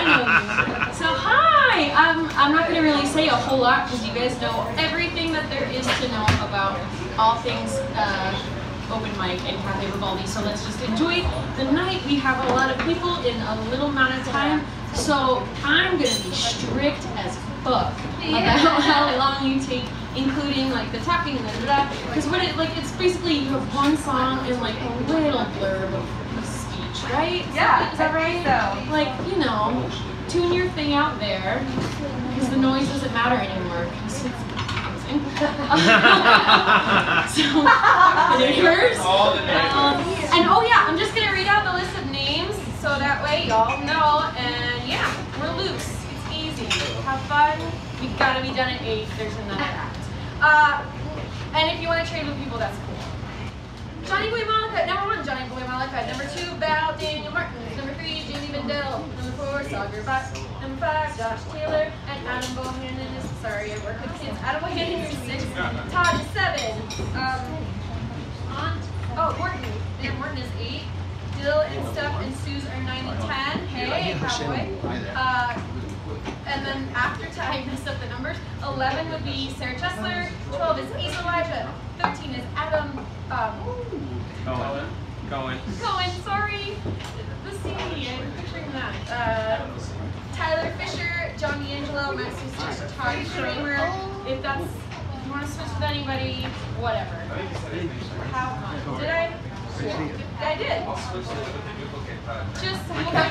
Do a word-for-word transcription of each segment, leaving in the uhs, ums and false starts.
So hi, um, I'm not going to really say a whole lot because you guys know everything that there is to know about all things uh, open mic and Caffe Vivaldi. So let's just enjoy the night. We have a lot of people in a little amount of time. So I'm going to be strict as fuck about how long you take, including like the talking and the da da. Because what it like, it's basically you have one song and like a little blurb of right? Yeah, is that right? So. Like, you know, tune your thing out there because the noise doesn't matter anymore. Cause it's amazing. So, neighbors. All the neighbors. Um, and oh yeah, I'm just gonna read out the list of names so that way y'all know. And yeah, we're loose. It's easy. Have fun. We gotta be done at eight. There's another act. Uh, and if you want to trade with people, that's cool. Johnny Boy Mollica, number one, Johnny Boy Mollica. Number two, Valdaniel Morton. Number three, Gimme, Bendell. Number four, Sagar Bhatt. Number five, Josh Taylor. And Adam Bohanan is, sorry, I work with kids. Adam Bohanan is six. Todd is seven. Um, Aunt, oh, Morton. And Morton is eight. Dill and Steph and Suze are nine and ten. Hey, cowboy. Uh, and then after time, messed up the numbers. eleven would be Sarah Chesler. twelve is Elijah. thirteen is Adam. Um, Cohen. Cohen. Cohen, sorry. The C D, I'm picturing that. Uh, Tyler Fischer, Jon D'Angelo, Matt Sucich, Todd, Kramer. If that's, if you want to switch with anybody, whatever. How, did I? I did. Just,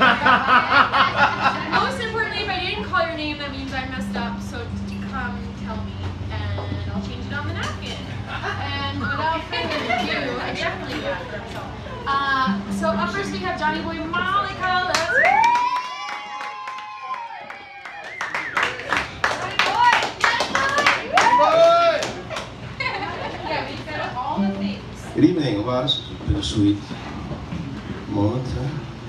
most importantly, if I didn't call your name, that means I messed up, so come tell me, and I'll change it on the napkin. And without further ado, I definitely got it. So, uh, so up first we have Johnny Boy Mollica. Let's go. Johnny Boy! Johnny Boy! Yeah, we've got all the things. Good evening, wow, this is a bittersweet moment. Huh?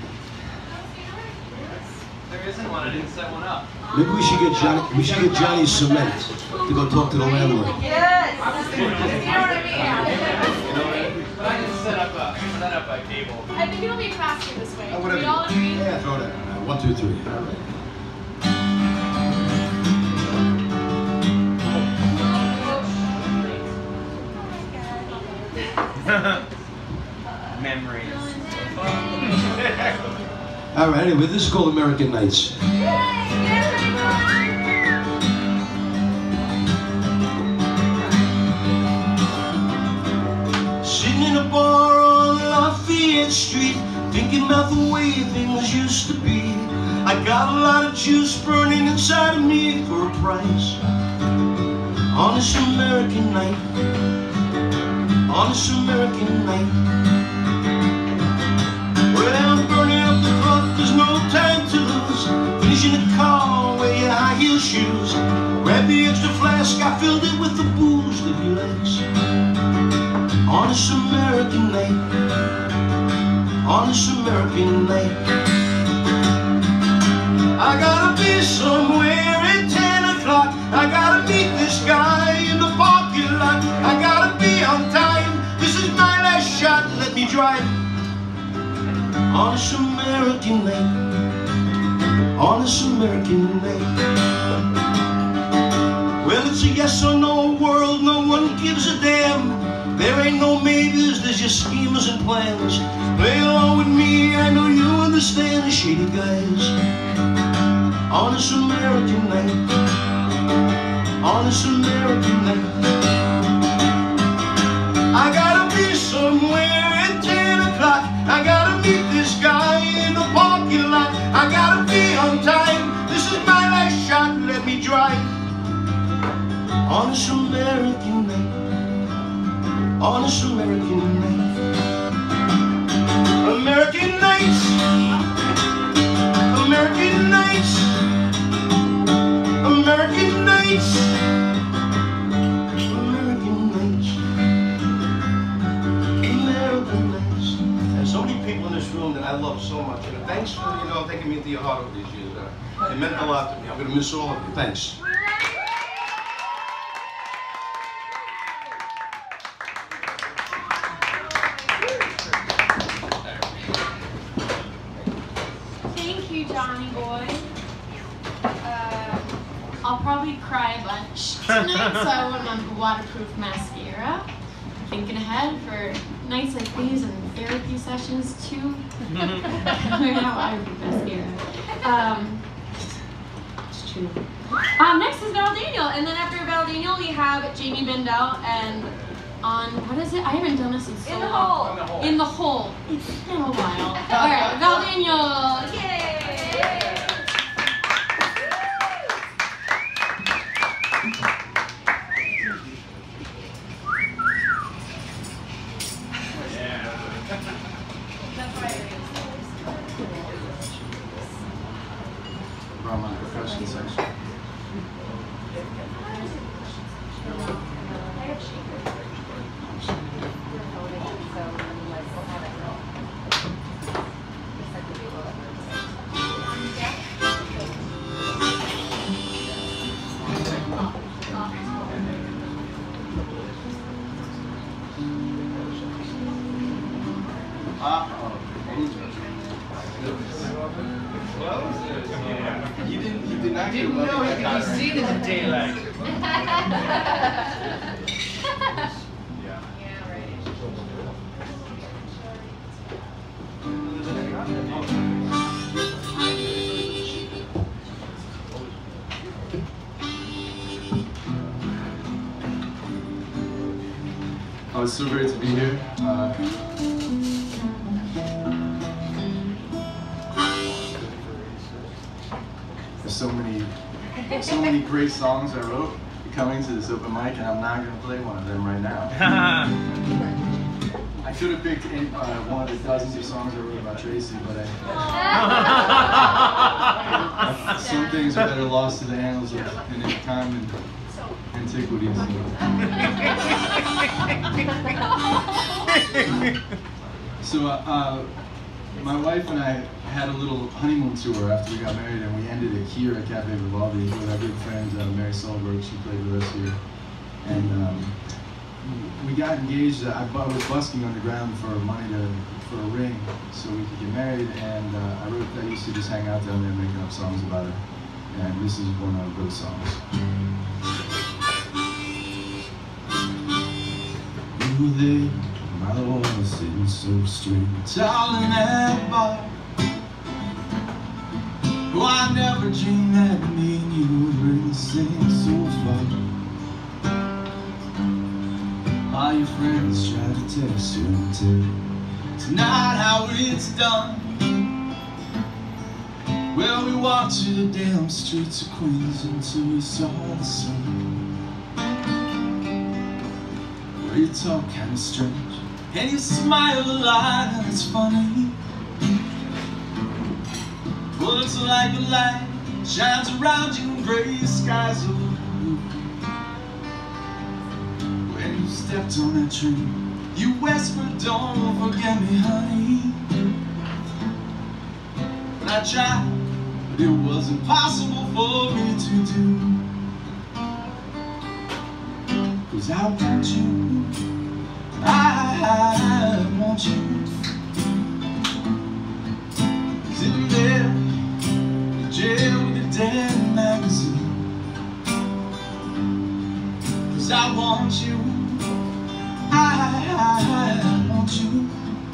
There isn't one, I didn't set one up. Maybe we should get Johnny. We should get Johnny cement to go talk to the landlord. Yes! You know what I mean? But I can set up a set up a cable. I think it'll be faster this way. Oh, whatever. We all agree? Yeah, throw that. Uh, one, two, three. All right. Memories. All right. Anyway, this is called American Nights. Sitting in a bar on Lafayette Street, thinking about the way things used to be. I got a lot of juice burning inside of me for a price. On this American night, on this American night. Well, I'm burning up the clock, there's no time to lose. Finishing the car, wear your high heel shoes. Grab the extra flask, I filled it with the booze that he likes. On this American night, on this American night. I gotta be somewhere at ten o'clock. I gotta meet this guy in the parking lot. I gotta be on time. This is my last shot, let me drive. On this American night, on this American night. Well, it's a yes or no world, no one gives a damn. There ain't no maybes, there's just schemers and plans. Play along with me, I know you understand the shady guys. On this American night, on this American night. I gotta be somewhere at ten o'clock. I gotta meet this guy in the parking lot. I gotta be on time. This is my last shot, let me drive. On this American night, on this American night. American nights, American nights, American nights, American nights, American nights. There's so many people in this room that I love so much, and thanks for, you know, taking me into your heart over these years. Uh, it meant a lot to me. I'm gonna miss all of you. Thanks. Thank you, Johnny Boy. I'll probably cry a bunch tonight, so I went on waterproof mascara. Thinking ahead for nights like these and therapy sessions too. We're not waterproof mascara. Um, it's true. Um, next is Valdaniel, and then after Valdaniel we have Jamie Bendell and on, what is it? I haven't done this in so In the long. hole. In the hole. It's been a while. Alright, Valdaniel. Yay! Around my percussion section. You didn't, you did not Didn't know he could be seen in the daylight. Oh, it's so great to be here. Uh, there's so many, so many great songs I wrote coming to this open mic, and I'm not going to play one of them right now. I could have picked in, uh, one of the dozens of songs I wrote about Tracy, but I, some things are better lost to the annals of in time and antiquities. So, so uh, uh, my wife and I had a little honeymoon tour after we got married, and we ended it here at Caffe Vivaldi with our good friend uh, Mary Solberg. She played with us here, and um, we got engaged. I, I was busking underground for money to for a ring so we could get married, and uh, I wrote. I used to just hang out down there making up songs about her, and this is one of those songs. You there, my was sitting so straight, tall in that bar. Oh, I never dreamed that me and you would really sing so far. All your friends try to test you and tell it's not how it's done. Well, we walked through the damn streets of Queens until we saw the sun. Well, you talk kinda strange, and you smile a lot, and it's funny. Well, it's like a light shines around you in gray skies of blue. When you stepped on that train, you whispered, don't forget me, honey. And I tried, but it was impossible for me to do. Cause I want you, I want you. Sitting there in jail with a dead magazine. Cause I want you, I want you.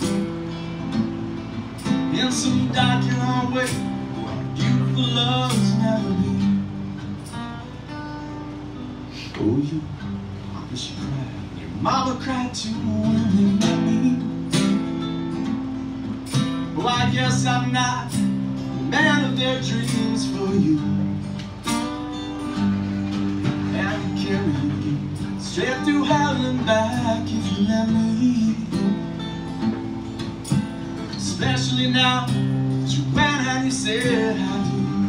In some dark and hard way where beautiful love's never been. Oh, you, I wish you cried. Your mama cried too when they met me. Well, I guess I'm not the man of their dreams for you. And I can carry you straight through hell and back if you let me. Especially now that you went and you said I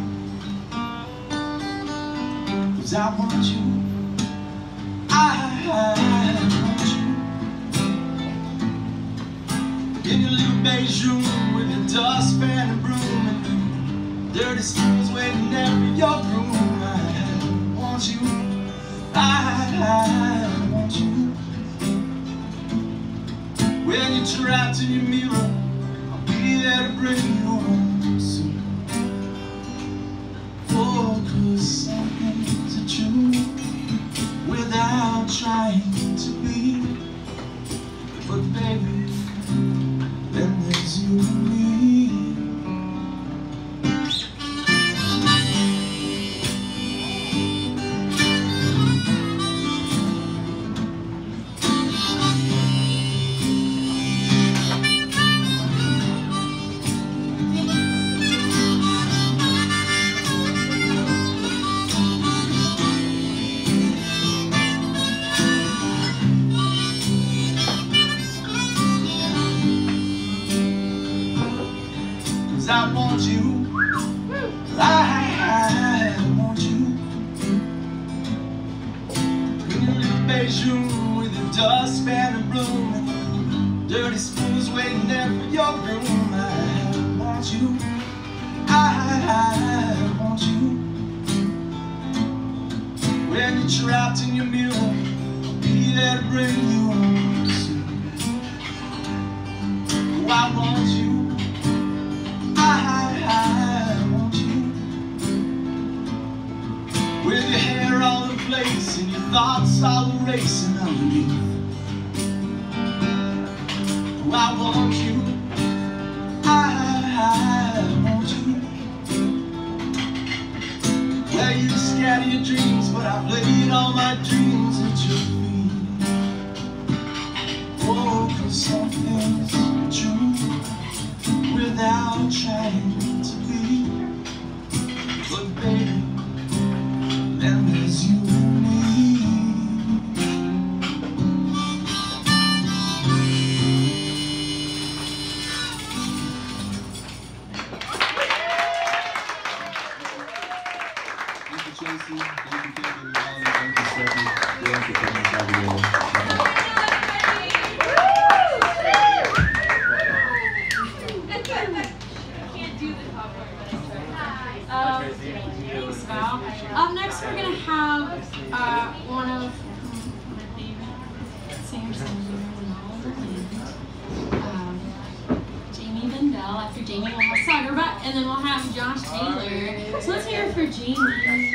do. Cause I want you, I want you. In your little beige room with your dustpan and broom and dirty stools waiting there for your broom. I want you, I want you. When you're trapped in your mirror, be there to bring you home soon. Oh, cause some things trapped in your mirror, I'll be there to bring you home soon. Oh, I want you, I, I want you, with your hair all in place and your thoughts all erasing underneath. Oh, I want you, I, I want you, where you scatter your dreams, but I've laid all my dreams at your feet. Oh, 'cause some things are true without trying to be. But baby, then there's you and me. Thank you, Tracy. Thank you, Caffe Vivaldi. Thank you, Stephanie. Thank you, thank you, Valdaniel. Um, thanks, Val. Up next, we're gonna have uh, one of my favorite singers in all the land, um, Jamie Bendell. After Jamie, we'll have Sagar Bhatt, and then we'll have Josh Taylor. So let's hear it for Jamie.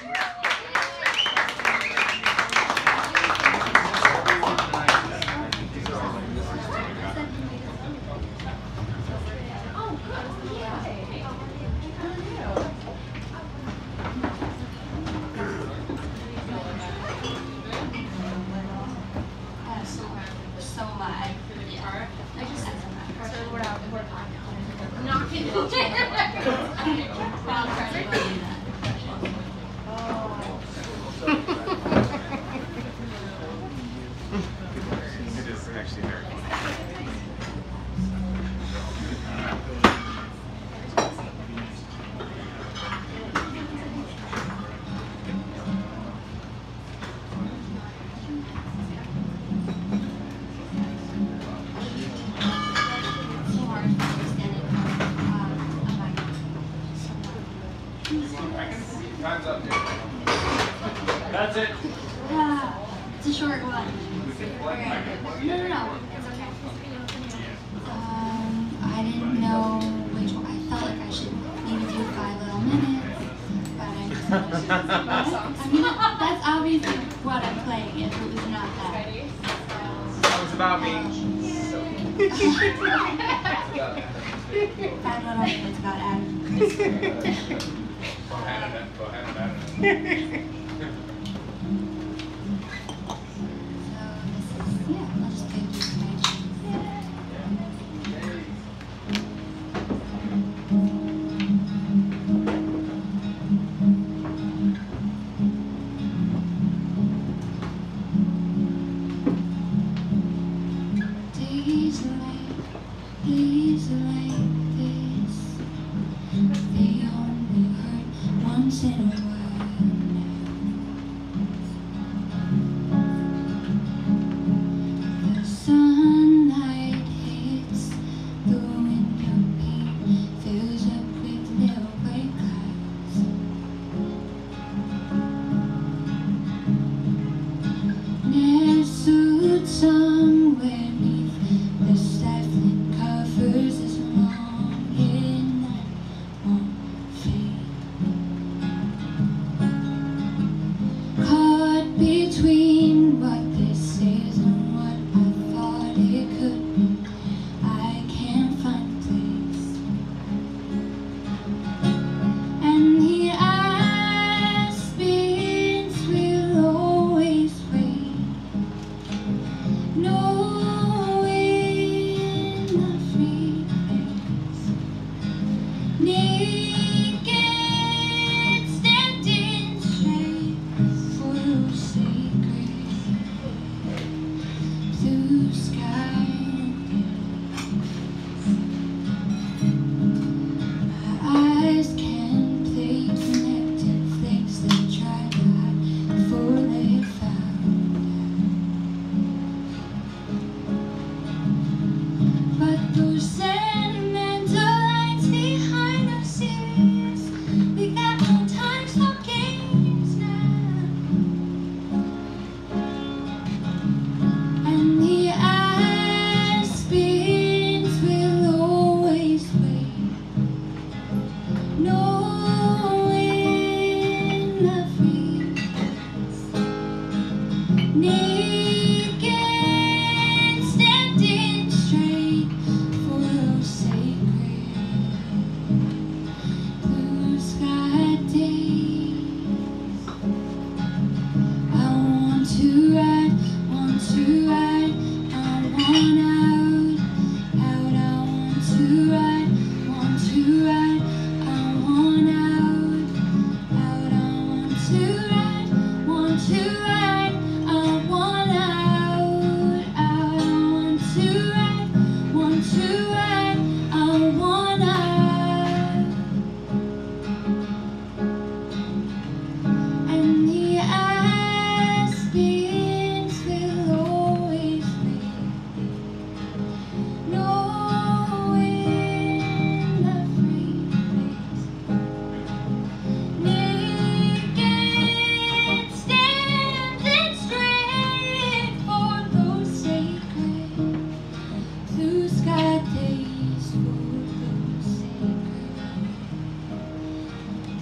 Time's up, dude. That's it. Yeah, it's a short one. Okay. No, no, no. It's okay. Um, I didn't know which one. I felt like I should maybe do Five Little Minutes, but I just I mean, that's obviously what I'm playing if it was not that. That was about me. Five Little Minutes about Adam. Bohanan, Bohanan. Yeah, I'll just take you to my days like, days like this, they only hurt once in a while.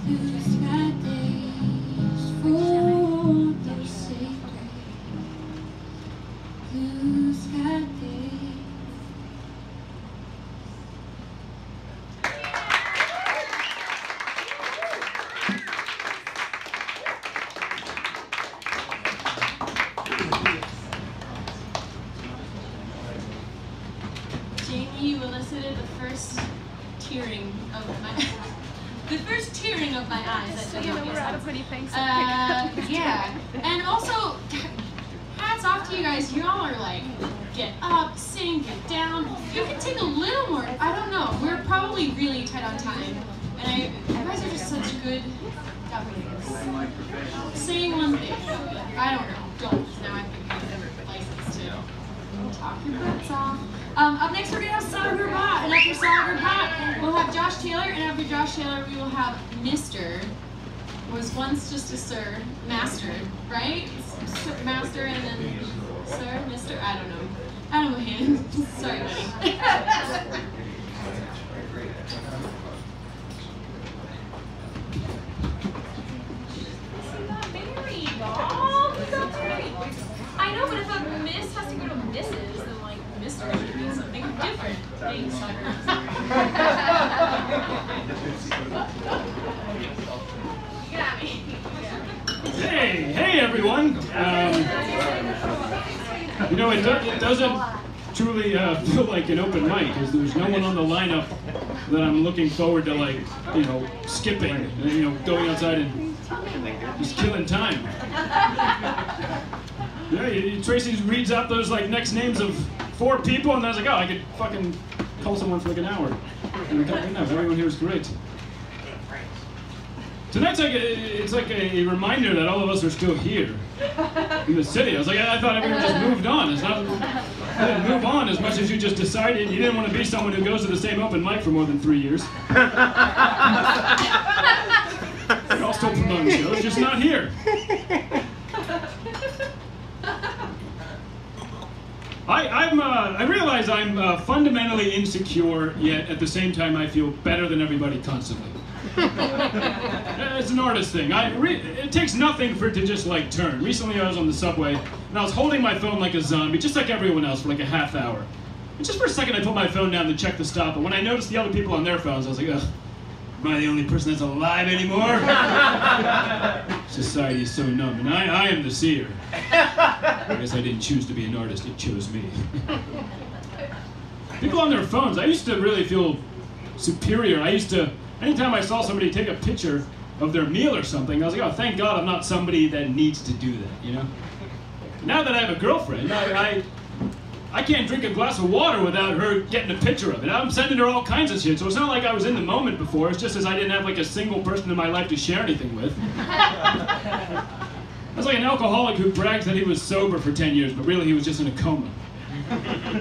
Blue sky days for the sacred. Blue sky days. You elicited the first tearing of my the first tearing of my eyes. So you know we're out of pretty things. Uh, yeah, and also hats off to you guys. You all are like get up, sing, get down. You can take a little more. I don't know. We're probably really tight on time, and I you guys are just such good governors. Saying one thing. I don't know. Don't. Now I think I'm licensed to talk your butts off. Um, up next, we're going to have Sagar Bhatt, and after Sagar Bhatt, we'll have Josh Taylor, and after Josh Taylor, we will have Mister Was once just a Sir, Master, right? Sir, master, and then Sir, Mister I don't know. I don't know hand. Sorry, buddy. I know, but if a miss has to go to missus, then like Mister should be something different. Thanks, You got me. Hey, hey everyone. Um, you know, it, do, it doesn't truly uh, feel like an open mic because there's no one on the lineup that I'm looking forward to, like, you know, skipping, you know, going outside and just killing time. Yeah, you, Tracy reads out those like next names of four people, and I was like, oh, I could fucking call someone for like an hour. And I no, everyone here is great. Tonight's like a, it's like a reminder that all of us are still here in the city. I was like, I, I thought everyone just moved on. It's not, you didn't move on as much as you just decided you didn't want to be someone who goes to the same open mic for more than three years. You're all still promoting shows, just not here. I, I'm, uh, I realize I'm uh, fundamentally insecure, yet at the same time I feel better than everybody constantly. It's an artist thing. I re it takes nothing for it to just like turn. Recently I was on the subway and I was holding my phone like a zombie, just like everyone else, for like a half hour. And just for a second I put my phone down to check the stop, but when I noticed the other people on their phones, I was like, ugh, am I the only person that's alive anymore? Society is so numb, and I, I am the seer. I guess I didn't choose to be an artist, it chose me. People on their phones, I used to really feel superior. I used to, anytime I saw somebody take a picture of their meal or something, I was like, oh, thank God I'm not somebody that needs to do that, you know? Now that I have a girlfriend, I, I, I can't drink a glass of water without her getting a picture of it. I'm sending her all kinds of shit, so it's not like I was in the moment before. It's just as I didn't have like a single person in my life to share anything with. I was like an alcoholic who brags that he was sober for ten years, but really he was just in a coma. I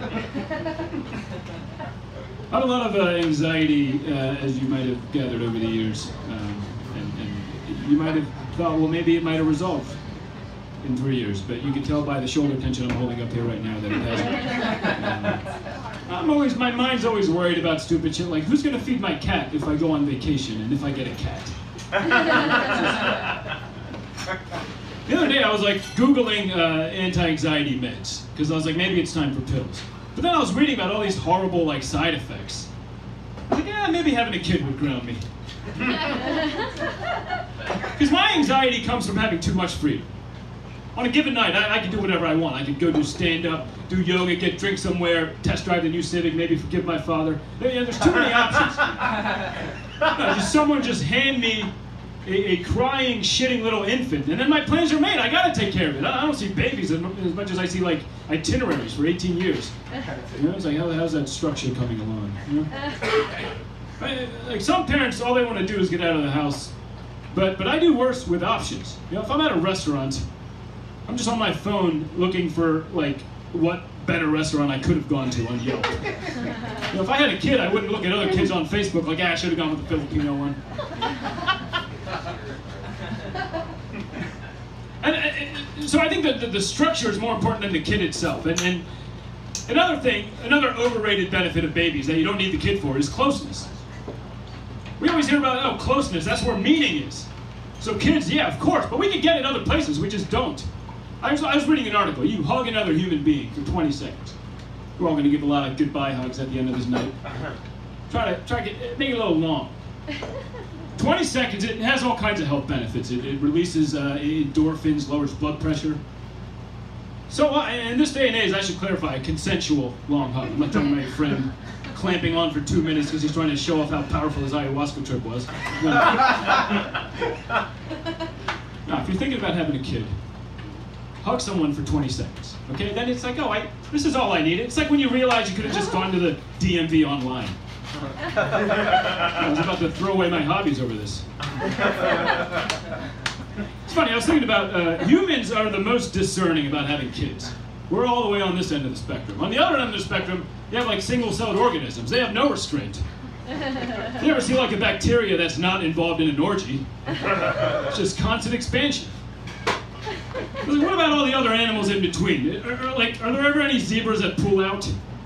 had a lot of uh, anxiety, uh, as you might have gathered over the years, um, and, and you might have thought, well, maybe it might have resolved in three years, but you can tell by the shoulder tension I'm holding up here right now that it hasn't. Um, I'm always, my mind's always worried about stupid shit like, who's gonna feed my cat if I go on vacation and if I get a cat? The other day I was like Googling uh, anti-anxiety meds, because I was like, maybe it's time for pills. But then I was reading about all these horrible like side effects. I was like, yeah, maybe having a kid would ground me. Because my anxiety comes from having too much freedom. On a given night, I, I can do whatever I want. I can go do stand-up, do yoga, get drink somewhere, test drive the new Civic, maybe forgive my father. There, you know, there's too many options. No, just someone just hand me a, a crying, shitting little infant, and then my plans are made. I gotta take care of it. I, I don't see babies as, as much as I see like itineraries for eighteen years. You know, it's like, how, how's that structure coming along? You know? I, like some parents, all they want to do is get out of the house, but but I do worse with options. You know, if I'm at a restaurant, I'm just on my phone looking for like what better restaurant I could have gone to on Yelp. You know, if I had a kid, I wouldn't look at other kids on Facebook like, ah, I should have gone with the Filipino one. And, and so I think that the, the structure is more important than the kid itself. And, and another thing, another overrated benefit of babies that you don't need the kid for is closeness. We always hear about, oh, closeness, that's where meaning is. So kids, yeah, of course, but we can get it other places, we just don't. I was, I was reading an article, you hug another human being for twenty seconds. We're all gonna give a lot of goodbye hugs at the end of this night. Try to, try to get, make it a little long. twenty seconds, it has all kinds of health benefits. It, it releases uh, endorphins, lowers blood pressure. So uh, in this day and age, I should clarify, a consensual long hug. I'm not talking about your friend clamping on for two minutes because he's trying to show off how powerful his ayahuasca trip was. No. Now, if you're thinking about having a kid, hug someone for twenty seconds, okay? Then it's like, oh, I, this is all I needed. It's like when you realize you could have just gone to the D M V online. I was about to throw away my hobbies over this. It's funny, I was thinking about, uh, humans are the most discerning about having kids. We're all the way on this end of the spectrum. On the other end of the spectrum, you have like single-celled organisms. They have no restraint. You ever see like a bacteria that's not involved in an orgy? It's just constant expansion. Like, what about all the other animals in between? Are, are, like, are there ever any zebras that pull out?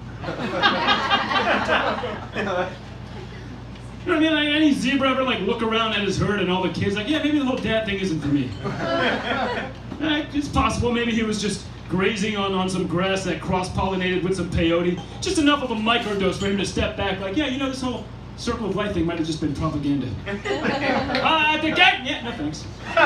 You know what I mean? Like, any zebra ever like look around at his herd and all the kids like, yeah, maybe the whole dad thing isn't for me. Eh, it's possible. Maybe he was just grazing on, on some grass that cross-pollinated with some peyote. Just enough of a microdose for him to step back like, yeah, you know, this whole circle of life thing might have just been propaganda. Ah, uh, the guy? Yeah, no thanks.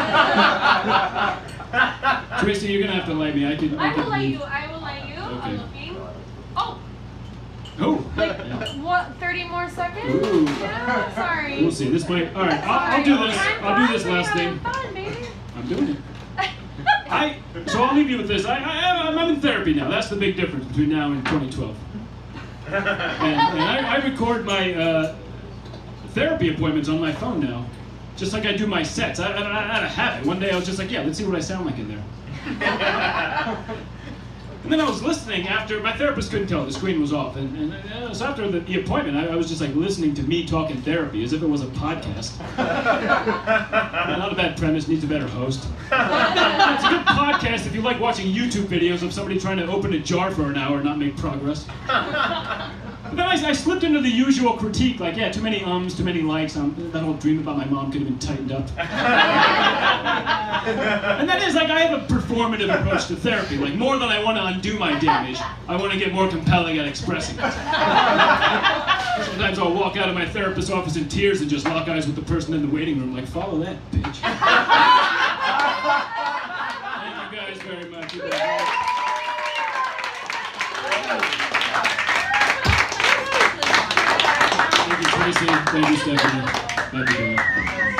Tracy, you're gonna have to light me. I can. I, I will can light leave. you. I will light you. Okay. I'm looking. Oh. Oh. Like Yeah. what? thirty more seconds? Ooh. Yeah. Sorry. We'll see. This might. All right. I'll, I'll do this. I'll do this last thing. Fun, baby. I'm doing it. I. So I'll leave you with this. I, I I'm in therapy now. That's the big difference between now and twenty twelve. And, and I, I record my uh, therapy appointments on my phone now, just like I do my sets. I, I, I had a habit. One day I was just like, yeah, let's see what I sound like in there. And then I was listening after, my therapist couldn't tell, the screen was off. And, and uh, so after the, the appointment, I, I was just like listening to me talk in therapy as if it was a podcast. Not a bad premise, needs a better host. It's a good podcast if you like watching YouTube videos of somebody trying to open a jar for an hour and not make progress. But then I, I slipped into the usual critique, like, yeah, too many ums, too many likes. Um, that whole dream about my mom could have been tightened up. And that is, like, I have a performative approach to therapy. Like, more than I want to undo my damage, I want to get more compelling at expressing it. Sometimes I'll walk out of my therapist's office in tears and just lock eyes with the person in the waiting room, like, follow that, bitch. Thank you guys very much. You guys Thank you, Tracy. Thank you, Stephanie. Thank you, guys.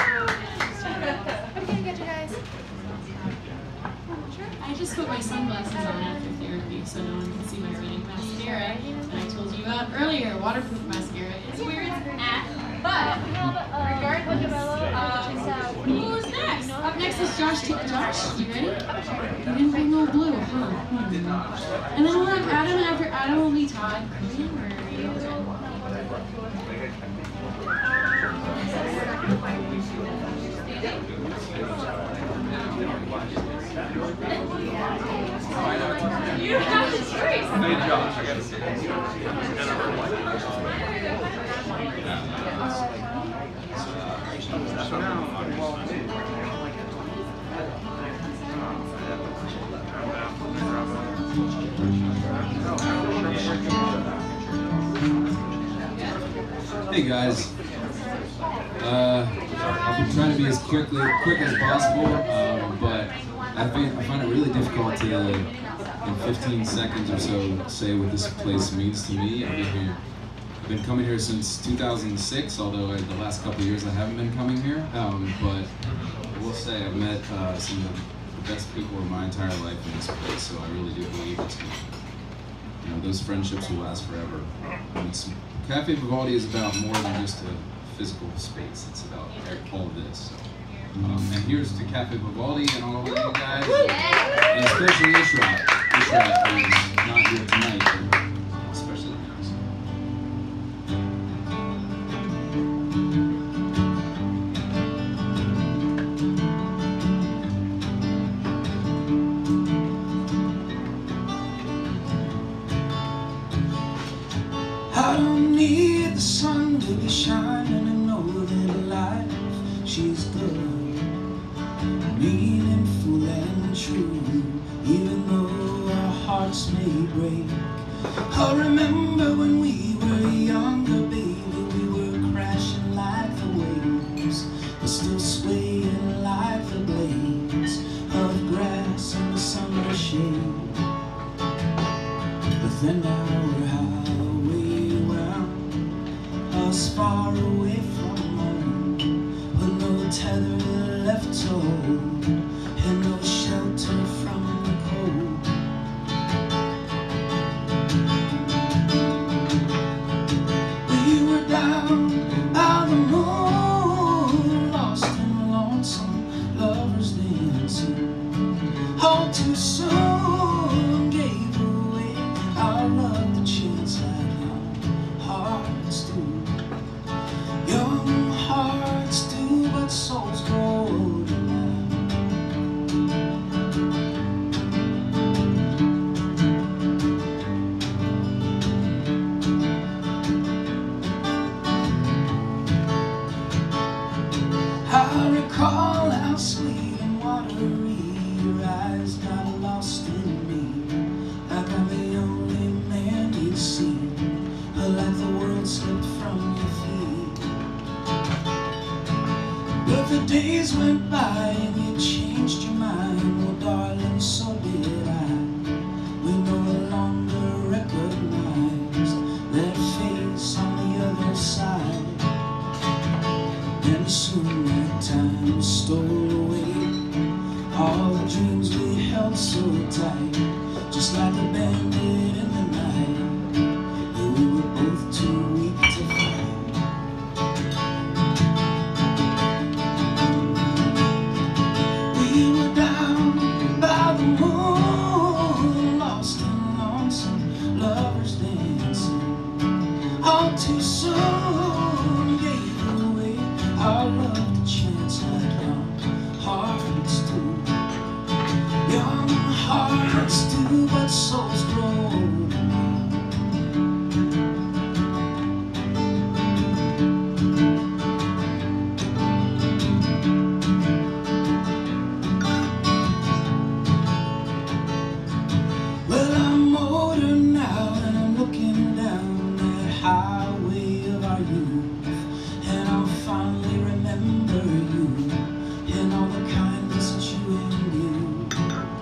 I'm gonna get you guys. I just put my sunglasses on after therapy so no one can see my running mascara. And I told you about earlier, waterproof mascara is where it's at. But regardless, uh, who's next? Up next is Josh. T Josh, you ready? You didn't bring no blue, huh? Hmm. And then we'll have Adam, and after Adam will be Todd. You have the choice. Hey, Josh, I gotta see Hey guys, uh, I've been trying to be as quickly, quick as possible, um, but I find, I find it really difficult to, in fifteen seconds or so, say what this place means to me. I've been here, I've been coming here since two thousand six, although the last couple of years I haven't been coming here. Um, but I will say I've met uh, some of the best people in my entire life in this place, so I really do believe it's going to, you know, those friendships will last forever. And it's, Caffe Vivaldi is about more than just a physical space. It's about all of this. Um, and here's to Caffe Vivaldi and all of you guys, and especially Ishrat. Ishrat is not here tonight, but especially now. I don't need the sun to be shining to know that understood, meaningful and true, even though our hearts may break. I remember when we were younger, baby, we were crashing like the waves, but still swaying like the blades of grass in the summer shade. But then our highway wound us far away from home, with no tether left to hold, and no shelter from the cold. We were down by the moon, lost and lonesome, lovers dancing, all too soon gave away our love, the chance like young hearts do. Young hearts do, but souls grow older now. I recall how sweet and watery your eyes got lost in me, like I'm the only man you'd seen, or like the world slipped from your feet. But the days went by and you changed your mind, well darling, so did I. We no longer recognize that face on the other side. And soon that time stole away all the dreams we held so tight, just like a bandit in the night. Yeah, we were both too weak to fight. We were down by the moon, lost and lonesome, lovers dancing, all too soon gave away our love, the chance like young hearts do. Young hearts do, but souls grow older now. Well, I'm older now and I'm looking down that highway of our youth, and I'll finally remember you and all the kindness that you imbued.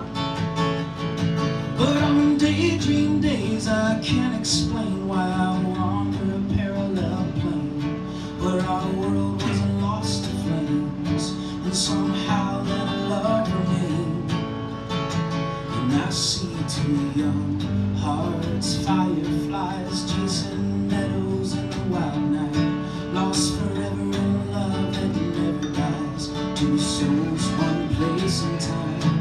But on daydream days I can't explain why I wander a parallel plane, where our world was lost to flames, and somehow that love remained. And I see two young hearts, fireflies chasing meadows in the wild night, lost forever in love that never dies, two souls, one place and time.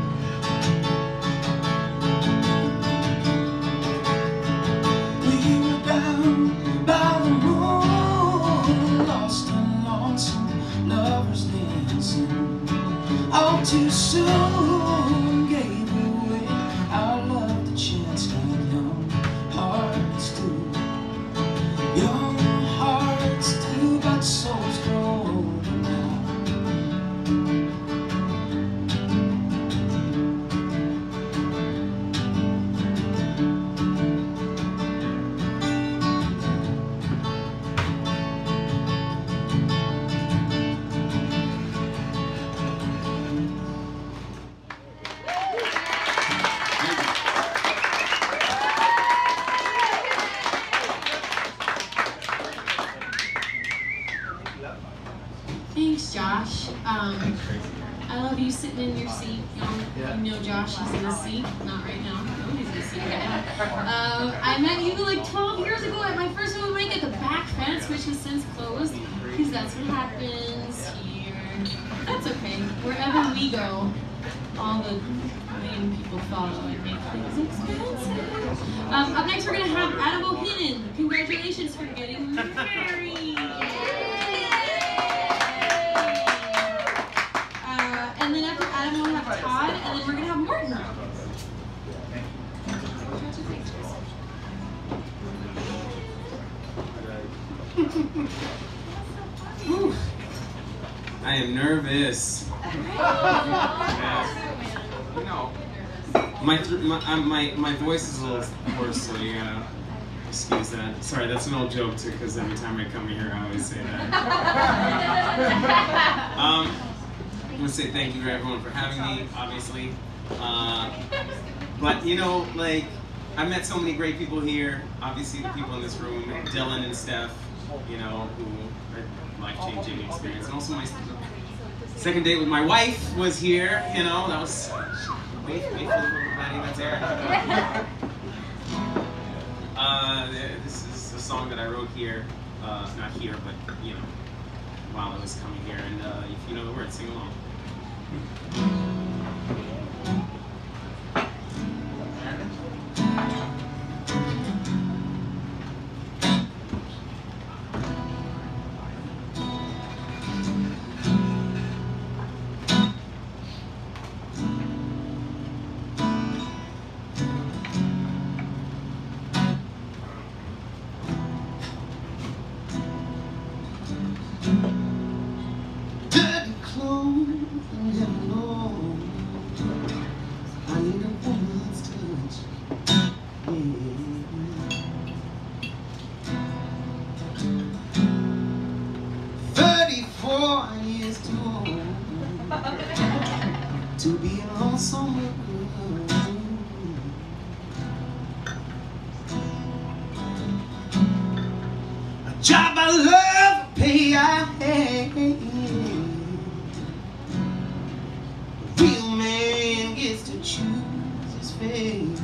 We were down by the moon, lost and lonesome, lovers dancing, all too soon gave away our love, the chance like young hearts do. Young hearts do, but souls grow older now. Thanks, Josh. Um, I love you sitting in your seat. You know, you know Josh, he's in his seat. Not right now. No, he's in his seat right now. Um, I met you like twelve years ago at my first open mic at the back fence, which has since closed, because that's what happens here. That's okay. Wherever we go, all the main people follow and make things expensive. Um, up next, we're going to have Adam Bohanan. Congratulations for getting married. Uh, and then after Adam, we'll have Todd, and then we're going to have Morton. I am am nervous. Yeah. You know, my, th my, uh, my, my voice is a little hoarse, so you gotta excuse that. Sorry, that's an old joke too, because every time I come here, I always say that. um, I'm gonna say thank you to everyone for having me, obviously. Uh, but you know, like, I've met so many great people here. Obviously, the people in this room, Dylan and Steph, you know, who are life-changing experience. And also my second date with my wife was here, you know, that was, wait, wait for the everybody that's there. Uh, this is a song that I wrote here, uh, not here, but, you know, while I was coming here. And uh, if you know the words, sing along. Job I love, pay I hate. A real man gets to choose his fate.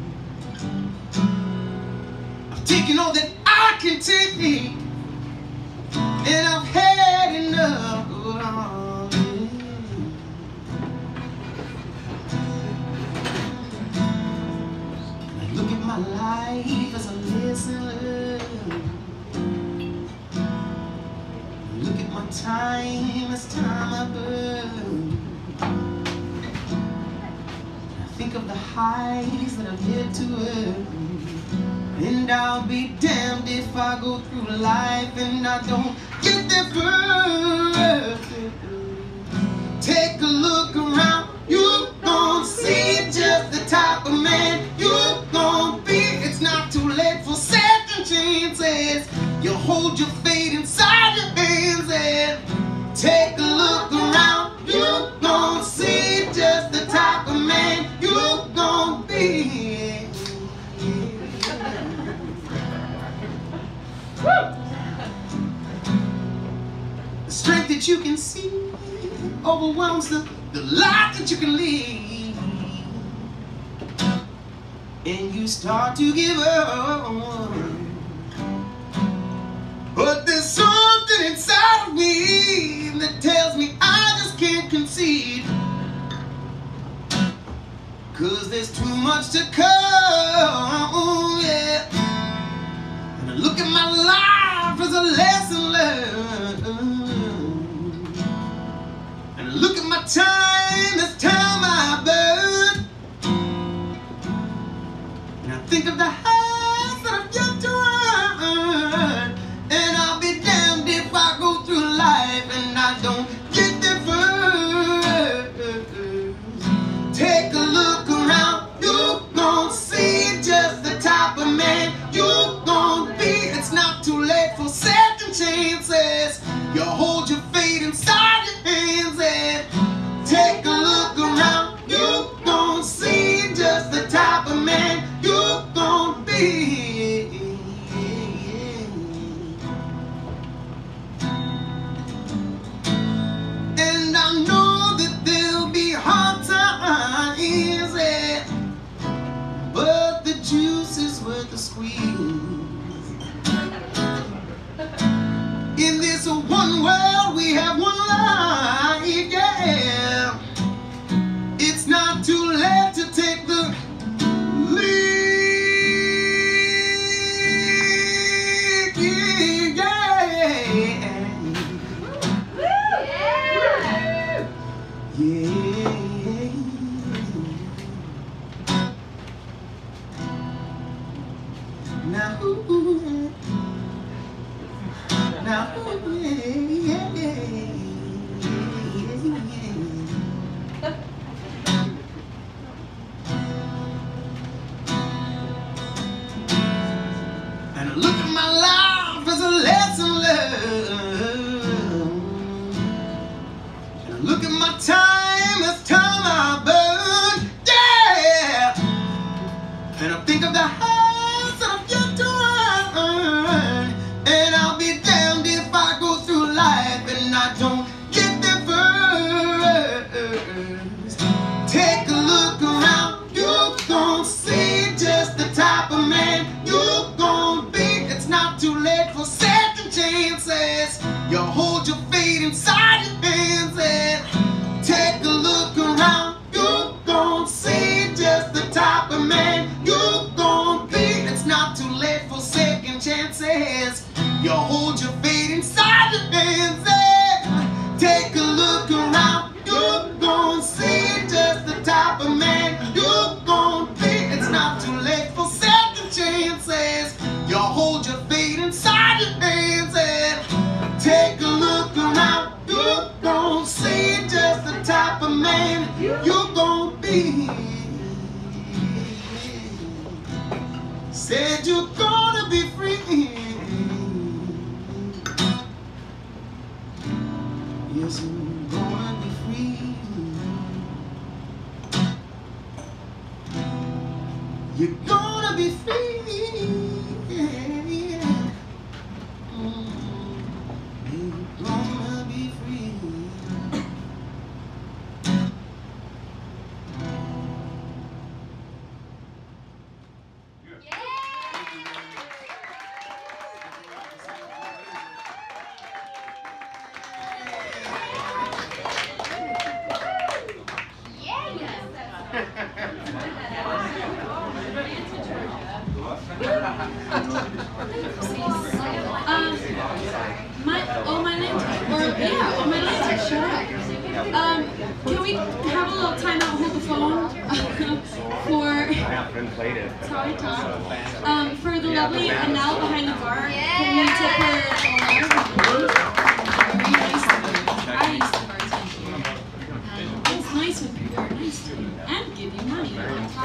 I've taken all that I can take, and I've had enough. Oh, yeah. I look at my life as a lesson learned. Look at my time as time I burn. I think of the highs that I've yet to earn. And I'll be damned if I go through life and I don't get there first. Take a look around, you gon' see just the type of man you gon' be. It's not too late for second chances. You hold your fate inside your hands and take a look around. You gon' see just the type of man you gon' be. The strength that you can see overwhelms the, the life that you can lead. And you start to give up. But there's something inside of me that tells me I just can't concede. Cause there's too much to come, yeah. And I look at my life as a lesson learned. And I look at my time as time I burn. And I think of the highs that I've yet to earn. And I'll be damned if I go through life and I don't get there first. Take a look around, you gon' see just the type of man you gon' be. It's not too late for second chances. You hold your fate inside your hands and take a look around. You gon' see just the type of man you gon' be. And I know that there'll be hard times, yeah, but the juice is worth the squeeze. In this one world we have one life, yeah. It's not too late to take the lead, yeah. Yeah. Now, now, yeah. Now time is time I burn, yeah. And I think of the house that I've yet to earn. And I'll be damned if I go through life and I don't get there first. Take a look around, you gon' see just the type of man you gon' be. It's not too late for second chances. You hold your fate inside your hands and take a look around, you gon' see just the type of man you gon' be. It's not too late for second chances. You hold your fate inside your hands and take a look around, you gon' see just the type of man you gon' be. It's not too late for second chances. You hold your fate inside your hands and take a look around, you gon' see just the type of man you gon' be. Said you're gonna be free. Yes, you're gonna be free. You're gonna be free. Gonna be free. Um, my, oh, my name tag, or, yeah, oh, my name tag, shut up. Um, can we have a little timeout, hold the phone, for, sorry, Todd, um, for the lovely Annelle behind the bar, can we take her order? Very nice of you. I used to bartend here. And it's nice when people are nice to you, and give you money.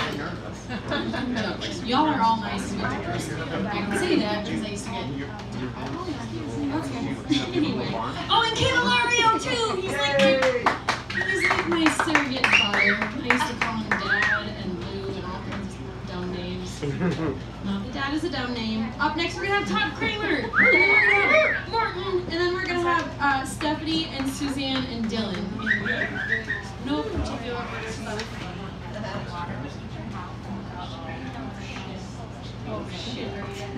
Y'all are all nice and diverse. I can say that because I used to get. Okay. Anyway. Oh, and Candelario too. He's like my, he's like my surrogate father. I used to call him Dad and Blue and all kinds of dumb names. Not that Dad is a dumb name. Up next, we're gonna have Todd Kramer. And then we're gonna have Morton, and then we're gonna have uh, Stephanie and Susanne and Dylan. In no particular order. Oh shit.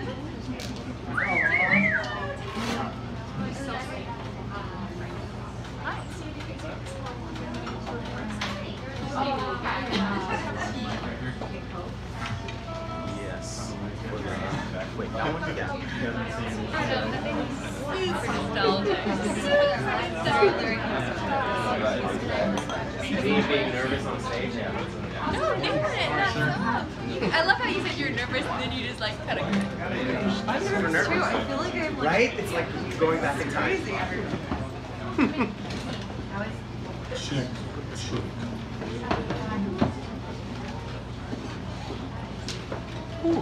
Yes. Wait, that one again. Being nervous on stage, yeah. No, never. I love how you said you're nervous and then you just like kind of. I'm super nervous. True. I feel like I'm like. Right? It's like going back in time. Check. Check. Ooh.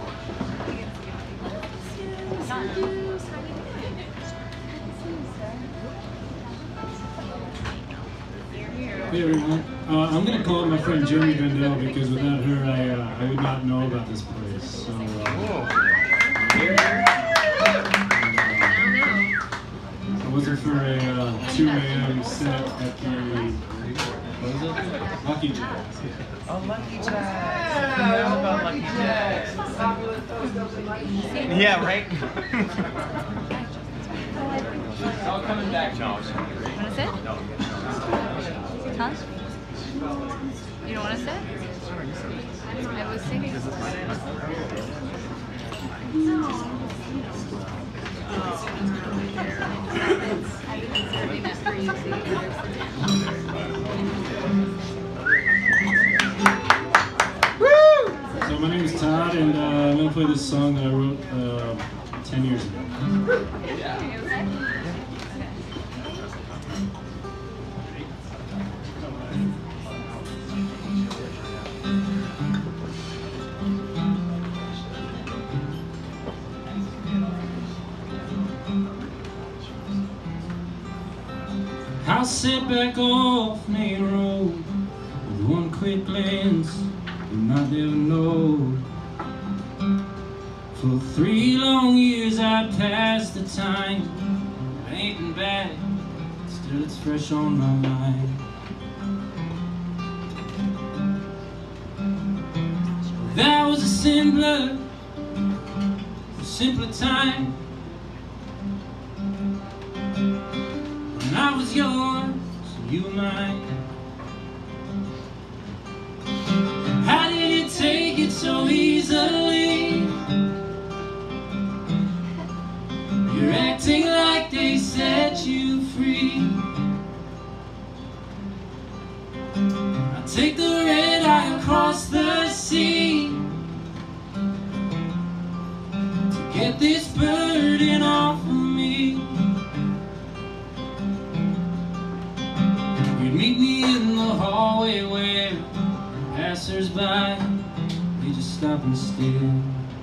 Hey everyone, uh, I'm going to call my friend Jeremy Bendell because without her I, uh, I would not know about this place. So, uh, I wasn't for a uh, two A M set at the, what was it? Lucky Jazz. Oh, Lucky Jazz. Yeah, about Lucky Jazz. Yeah, right? It's all coming back, Josh. Want to sit? No. Huh? You don't want to sit? I was thinking. So my name is Todd and uh, I'm going to play this song that I wrote uh, ten years ago. I I'll sit back off Main Road with one quick glance, you might never know. For three long years I passed the time, I ain't been back, still it's fresh on my mind. That was a simpler, a simpler time. When I was yours, you were mine. How did you take it so easily? You're acting like they set you free. I take the red eye across the sea to get this burden off of me. You'd meet me in the hallway where passers-by, they just stop and stare.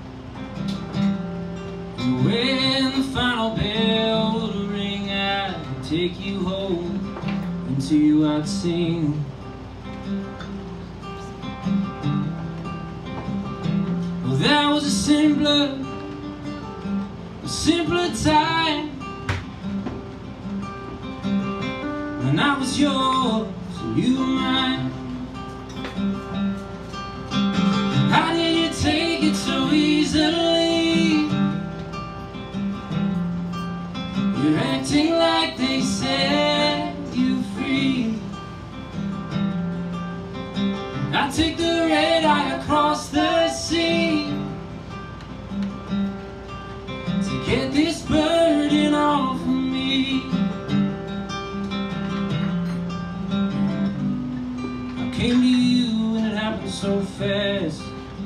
And when the final bell would ring, I'd take you home, and to you I'd sing. Well, that was a simpler, a simpler time. When I was yours, and you were mine. How did you take it so easily? You're acting like they set you free. I take the red eye across the sea to get this burden off of me. I came to you and it happened so fast.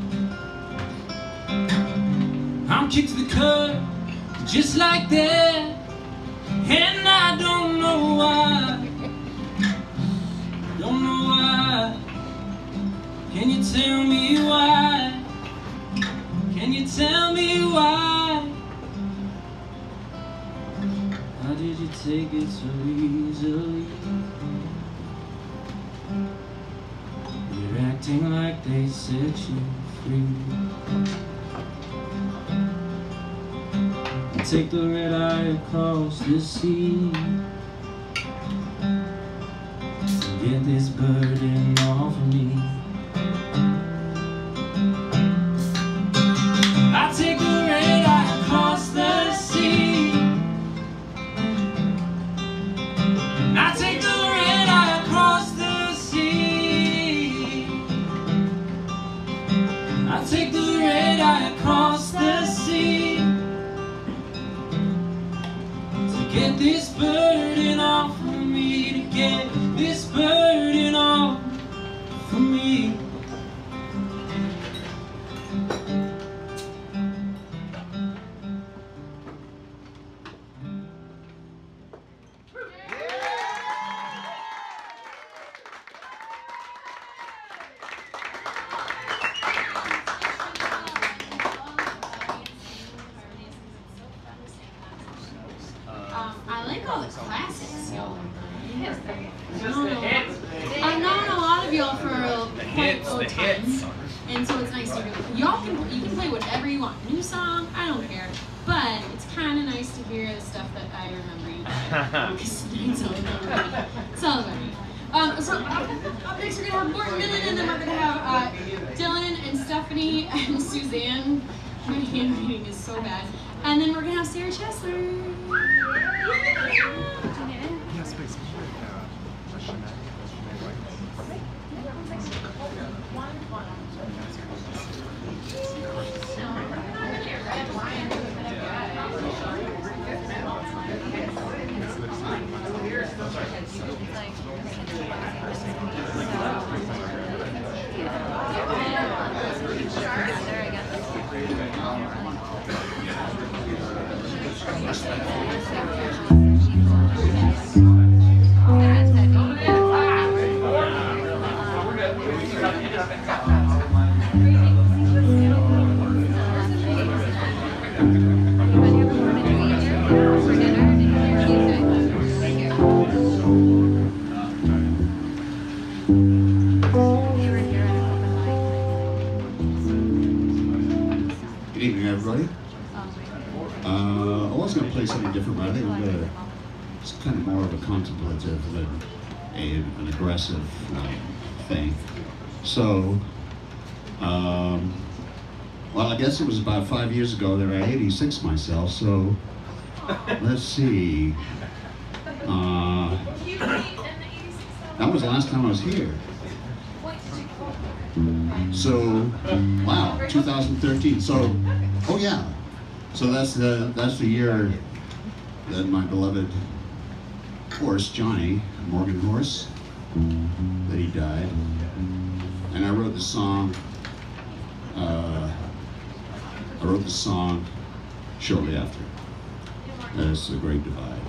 I'm kicked to the curb just like that, and I don't know why. Don't know why. Can you tell me why? Can you tell me why? How did you take it so easily? You're acting like they set you free. Take the red eye across the sea to get this burden off of me. I take the red eye across the sea. I take the red eye across the sea. I take the red eye across the sea. Get this burden off of me, to get this burden off of me. I like all the classics, y'all. Just the hits, baby. I've known a lot of y'all for The quite hits, a the time, hits. and so it's nice to hear. Y'all can you can play whatever you want. New song, I don't care. But it's kind of nice to hear the stuff that I remember you guys. Because it's all about me. It's all about me. Um, so up, up next we're gonna have Morton Millen, and then we're gonna have uh, Dylan and Stephanie and Susanne. My handwriting is so bad. And then we're gonna have Sarah Chesler. Good evening, everybody. Uh, I was going to play something different, but I think I'm going to, it's kind of more of a contemplative than a, an aggressive uh, thing. So, um, well, I guess it was about five years ago that I eighty-six myself, so let's see. Uh, that was the last time I was here. So, wow, two thousand thirteen. So, oh yeah. So that's the that's the year that my beloved horse Johnny, Morgan Horse, that he died. And I wrote the song. Uh, I wrote the song shortly after. That's The Great Divide.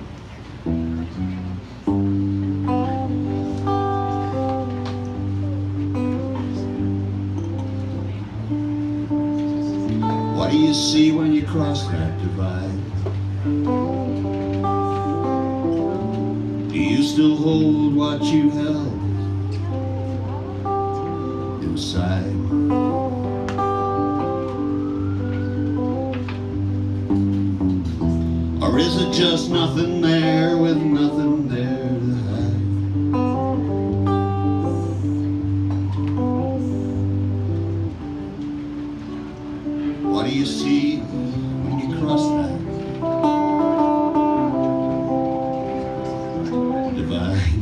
What do you see when you cross that divide? Do you still hold what you held inside? Or is it just nothing there with nothing there to hide? What do you see when you cross that divide?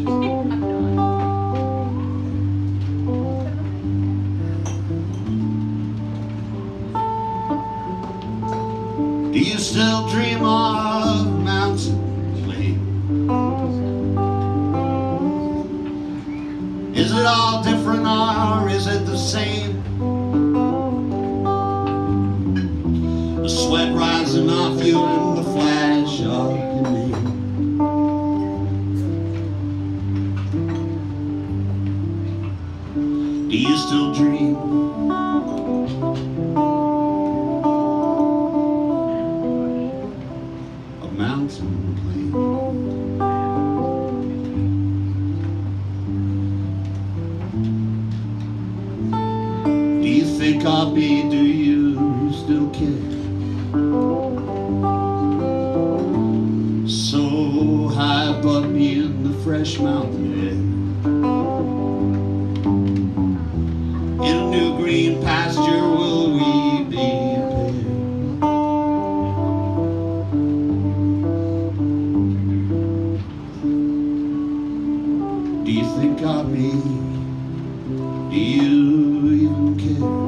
Do you still dream of mountain plain? Is it all different or is it the same? The sweat rising off you in the flash of your name. Do you still dream? Copy, do you still care? So high above me in the fresh mountain air, in a new green pasture will we be paired? Do you think of me? Do you even care?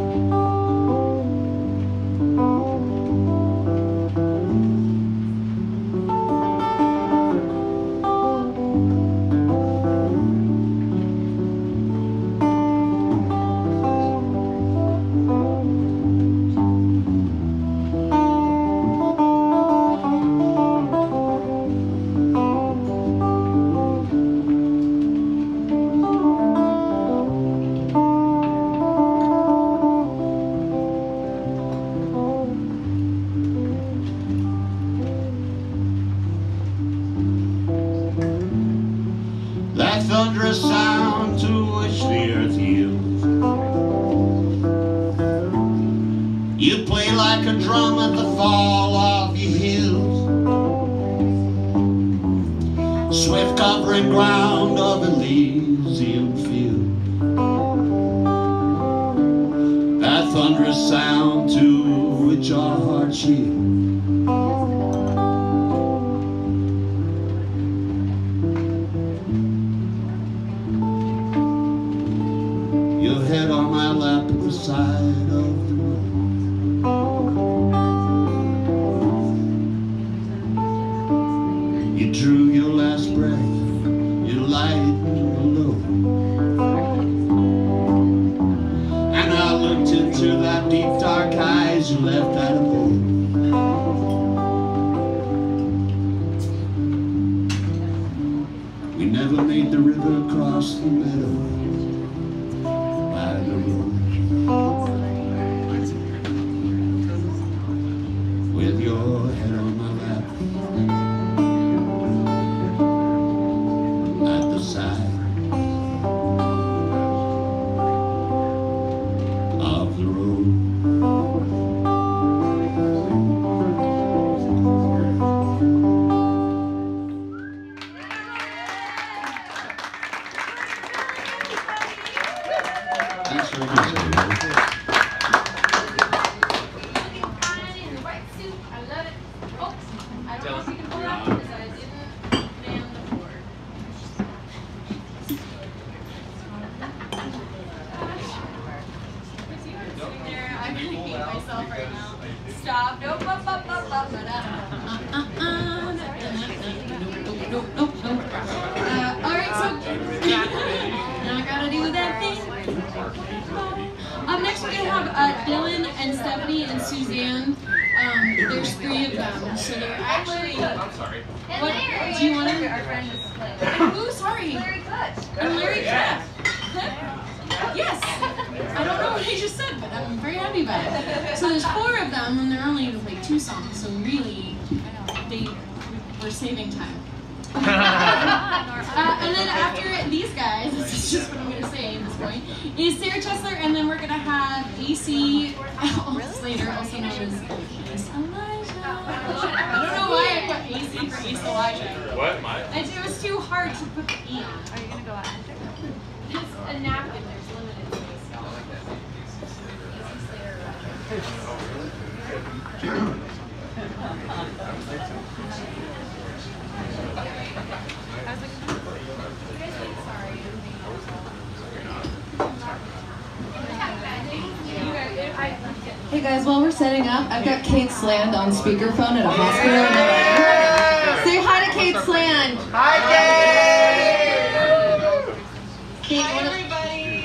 Thunderous sound to which the earth yields. You play like a drum at the fall of your heels. Swift covering ground of Elysium field. That thunderous sound to which our hearts yield. Head on my lap at the side of the road. You drew your last breath, you lighted the load. And I looked into that deep dark eyes you left out of both. We never made the river across the meadow. With your head on my lap at the side Thanks very much, everybody. I don't know if you can pull it up because I didn't man the board. Sitting there, I'm gonna hate myself right now. Stop. Nope, up, up, up, up. No, Nope, nope, nope. Uh, all right, so now I gotta do that thing. Up next, we're gonna have uh, Dylan and Stephanie and Suzanne. Um, there's three of them, so they're actually. I'm sorry. What do you want to? Our friend is playing. Who? Sorry. Larry Cook. And Larry Cook. Yes. I don't know what I just said, but I'm very happy about it. So there's four of them, and they're only going to play two songs, so really, they we're saving time. uh, and then after these guys, this is just what I'm going to say at this point, is Sarah Chesler, and then we're going to have A C Slater, also known as Ace Elijah. I don't know why I put A C for Ace Elijah. What? My? It, it was too hard to put the E on. Are you gonna go out? Just a napkin. There's limited space. Hey guys, while we're setting up, I've got Kate Sland on speakerphone at a hospital in L A. Say hi to Kate Sland. Hi, Kate! Kate, Hi, everybody!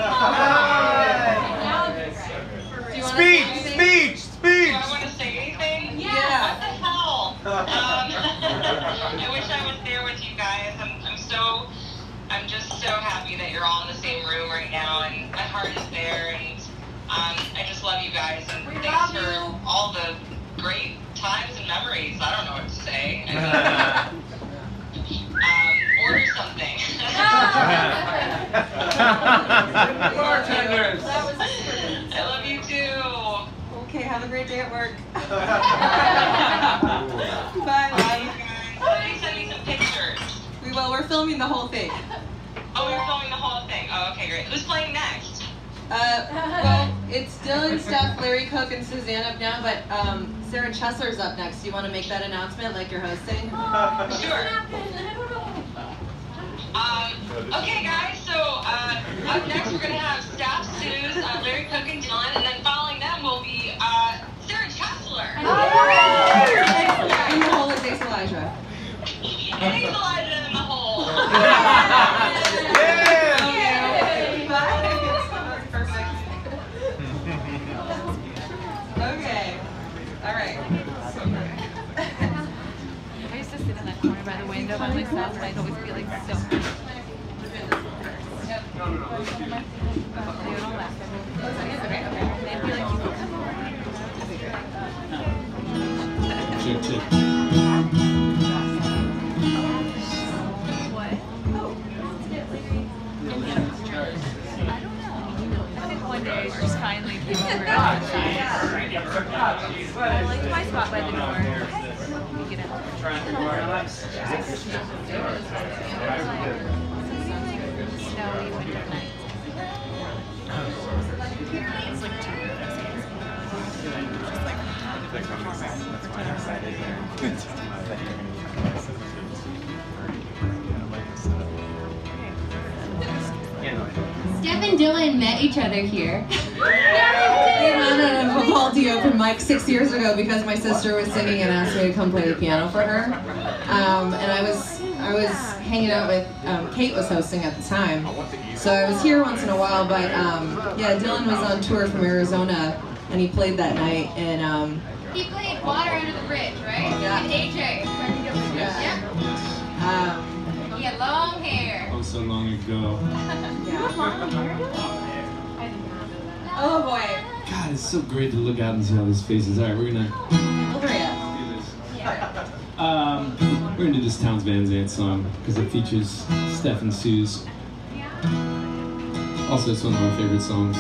do you want Speech! to say Speech! Speech! Do I want to say anything? Yeah. What the hell? Um, I wish I was there with you guys. I'm, I'm so, I'm just so happy that you're all in the same room right now, and my heart is there, and um, I just love you guys, and We thanks love for you. all the great times and memories. I don't know what to say. I mean, um, order something. Bartenders! I love you too. Okay, have a great day at work. Bye. Bye. Bye, you guys. Please send me some pictures. We will. We're filming the whole thing. Oh, we're filming the whole thing. Oh, okay, great. Who's playing next? Uh, well, it's Dylan, Steph, Larry Cook, and Suzanne up now, but um, Sarah Chesler's up next. Do you want to make that announcement like you're hosting? Sure. Um, okay, guys, so uh, up next we're going to have Steph, Suze, uh, Larry Cook, and Dylan, and then following them will be uh, Sarah Chesler. And the whole is Ace Elijah. And Ace Elijah in the hole. Yay! Bye. Okay. All right. I used to sit in that corner by the window by myself, and I'd always be like so. No, no, no. They would all laugh at me. Okay, okay. And they'd be like, "You come on." Check, check. What? Oh, let's get Larry. I don't know. I think one day she just finally came over. I like my spot by the door. You get out. Snowy winter nights. It's like two That's why I'm excited here. Steph and Dylan met each other here. They met at a Vivaldi open mic six years ago because my sister was singing and asked me to come play the piano for her. Um, and I was I was hanging out with um, Kate was hosting at the time, so I was here once in a while. But um, yeah, Dylan was on tour from Arizona and he played that night. And um, He played Water Under the Bridge, right? Yeah. With A J. yeah. Um, He had long hair. Oh, so long ago. oh boy. God, it's so great to look out and see all these faces. All right, we're gonna Over it. do this. Um, we're gonna do this Towns Van Zandt song because it features Steph and Suze. Also, it's one of my favorite songs.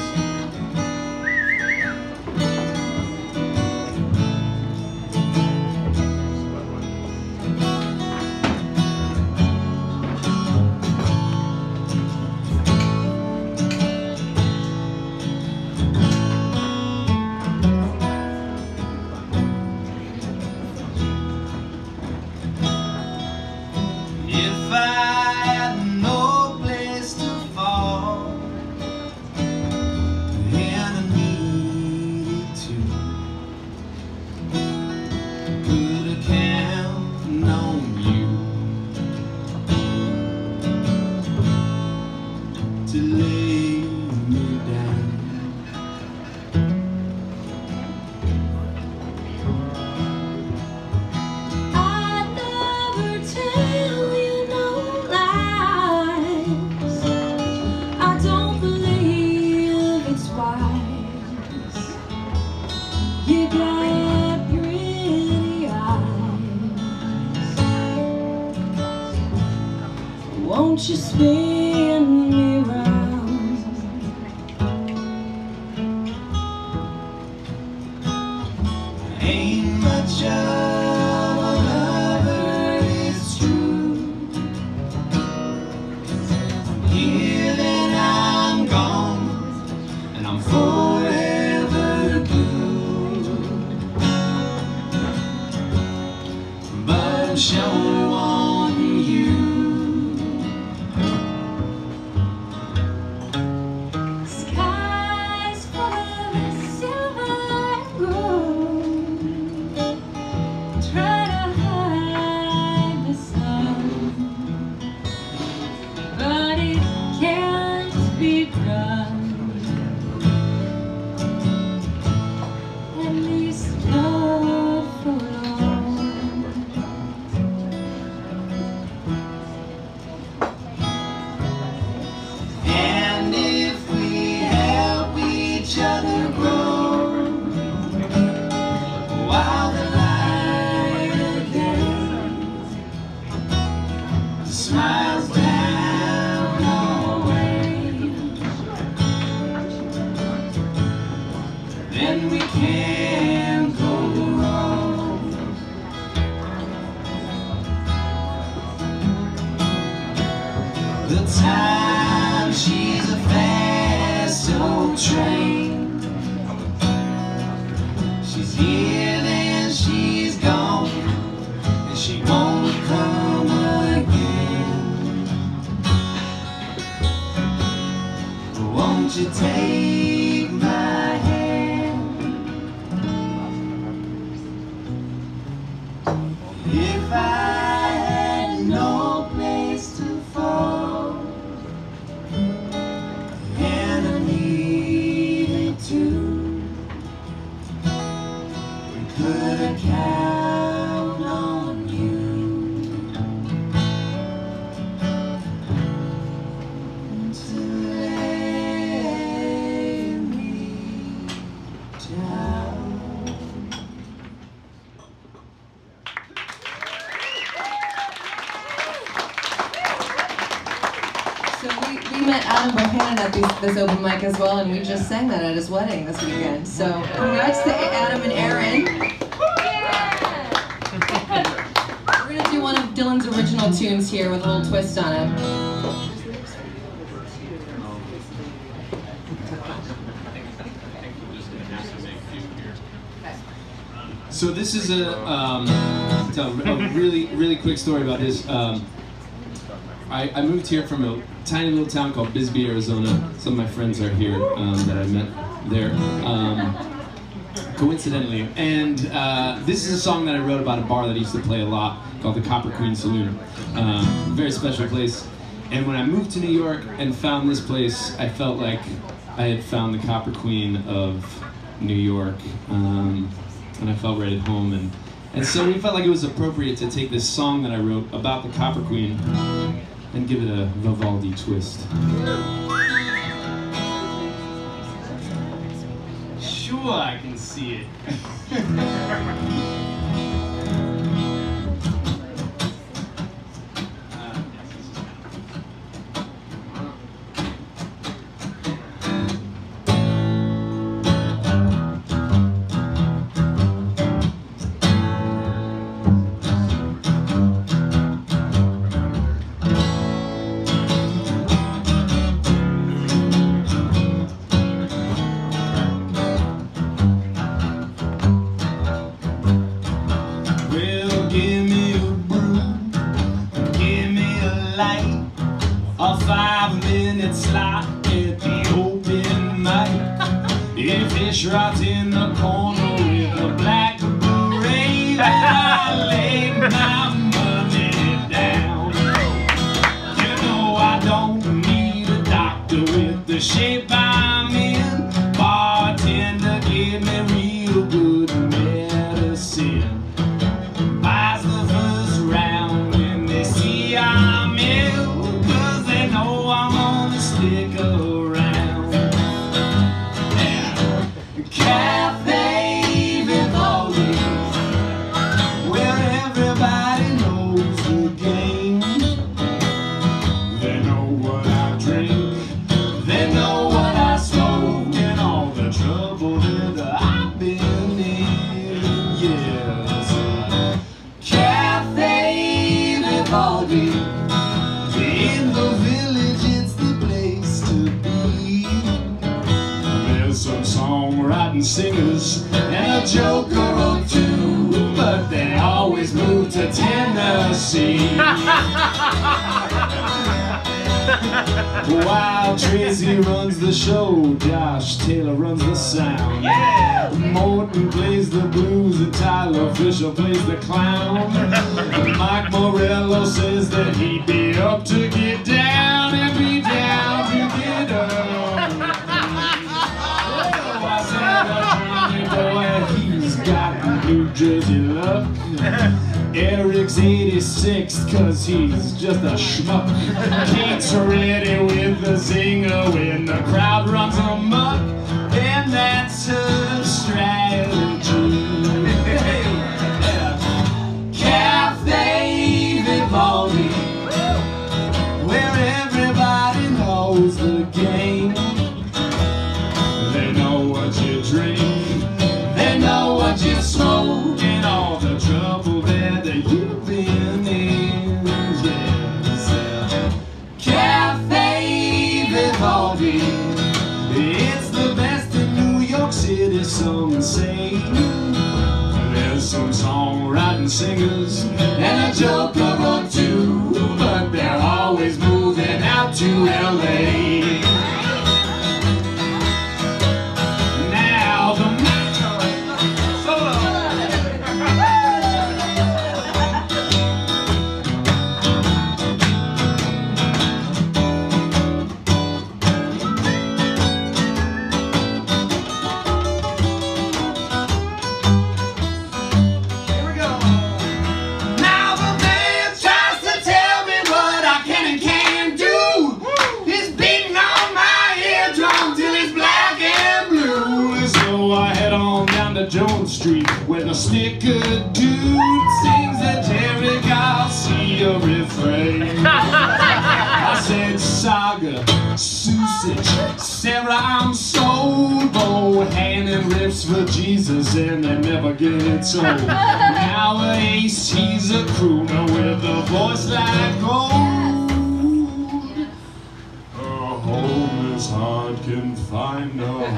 to lay me down. I never tell you no lies. I don't believe it's wise. You got pretty eyes. Won't you spin me round? Ain't much of a lover, it's true. I'm here, then I'm gone, and I'm forever blue. But I'm sure wanting you. Skies full of silver and gold. Try to hide the sun, but it can't be done. At least not for long. And if we help each other grow, while the light of day smiles down our way, then we can't go wrong. The time she's a fast old train. She's here, then she's gone, and she won't come again. Won't you take my hand? If I had no place to fall, and I needed to, could I count on you to lay me down? So we, we met Adam Bohanan at these, this open mic as well, and we just sang that at his wedding this weekend. So congrats to Adam and Aaron. We're gonna do one of Dylan's original tunes here with a little twist on it. So this is a, um, tell a really, really quick story about this. Um, I, I moved here from a tiny little town called Bisbee, Arizona. Some of my friends are here um, that I met there, um, coincidentally. And uh, this is a song that I wrote about a bar that I used to play a lot called the Copper Queen Saloon. Uh, very special place. And when I moved to New York and found this place, I felt like I had found the Copper Queen of New York. Um, and I felt right at home. And, and so we felt like it was appropriate to take this song that I wrote about the Copper Queen and give it a Vivaldi twist. Sure, I can see it. A five-minute slot at the open mic. If Ishrat's in the corner with a black beret, I lay my money down. You know I don't need a doctor is shaped by men. Bartender, give me real good medicine. Buys the first round when they see I'm ill, 'cause they know I'm gonna stick around. Yeah. Caffe Vivaldi, where everybody knows the game. They know what I drink, they know what I smoke, and all the trouble that I've been in. Yes, Caffe Vivaldi, in the village it's the place to be. There's some songwriting singers and a joker or two, but they always move to Tennessee. While Tracy runs the show, Josh Taylor runs the sound. Yeah. Morton plays the blues and Tyler Fischer plays the clown. Mike Morello says that he'd be up to get down and be down to get up. Oh, I said a Johnny boy, he's got New Jersey luck. Eric's eighty-six, 'cause he's just a schmuck. Kate's ready with the zinger when the crowd runs amok, and that's her strategy. Yeah. Caffe Vivaldi, where everybody knows the game. They know what you drink, they know what you smoke, and all the trouble that you've been in. Yes. Caffe Vivaldi, it's the best in New York City, some say. There's some songwriting singers and a joker or two, but they're always moving out to L A. Now the solo. Jones Street, where the sticker dude sings a Jerry Garcia refrain. I said Sagar, Sucich, Sarah, I'm sold. Bohanan riffs for Jesus and they never get it sold. Now Ace, he's a crooner with a voice like gold. A homeless heart can find a home.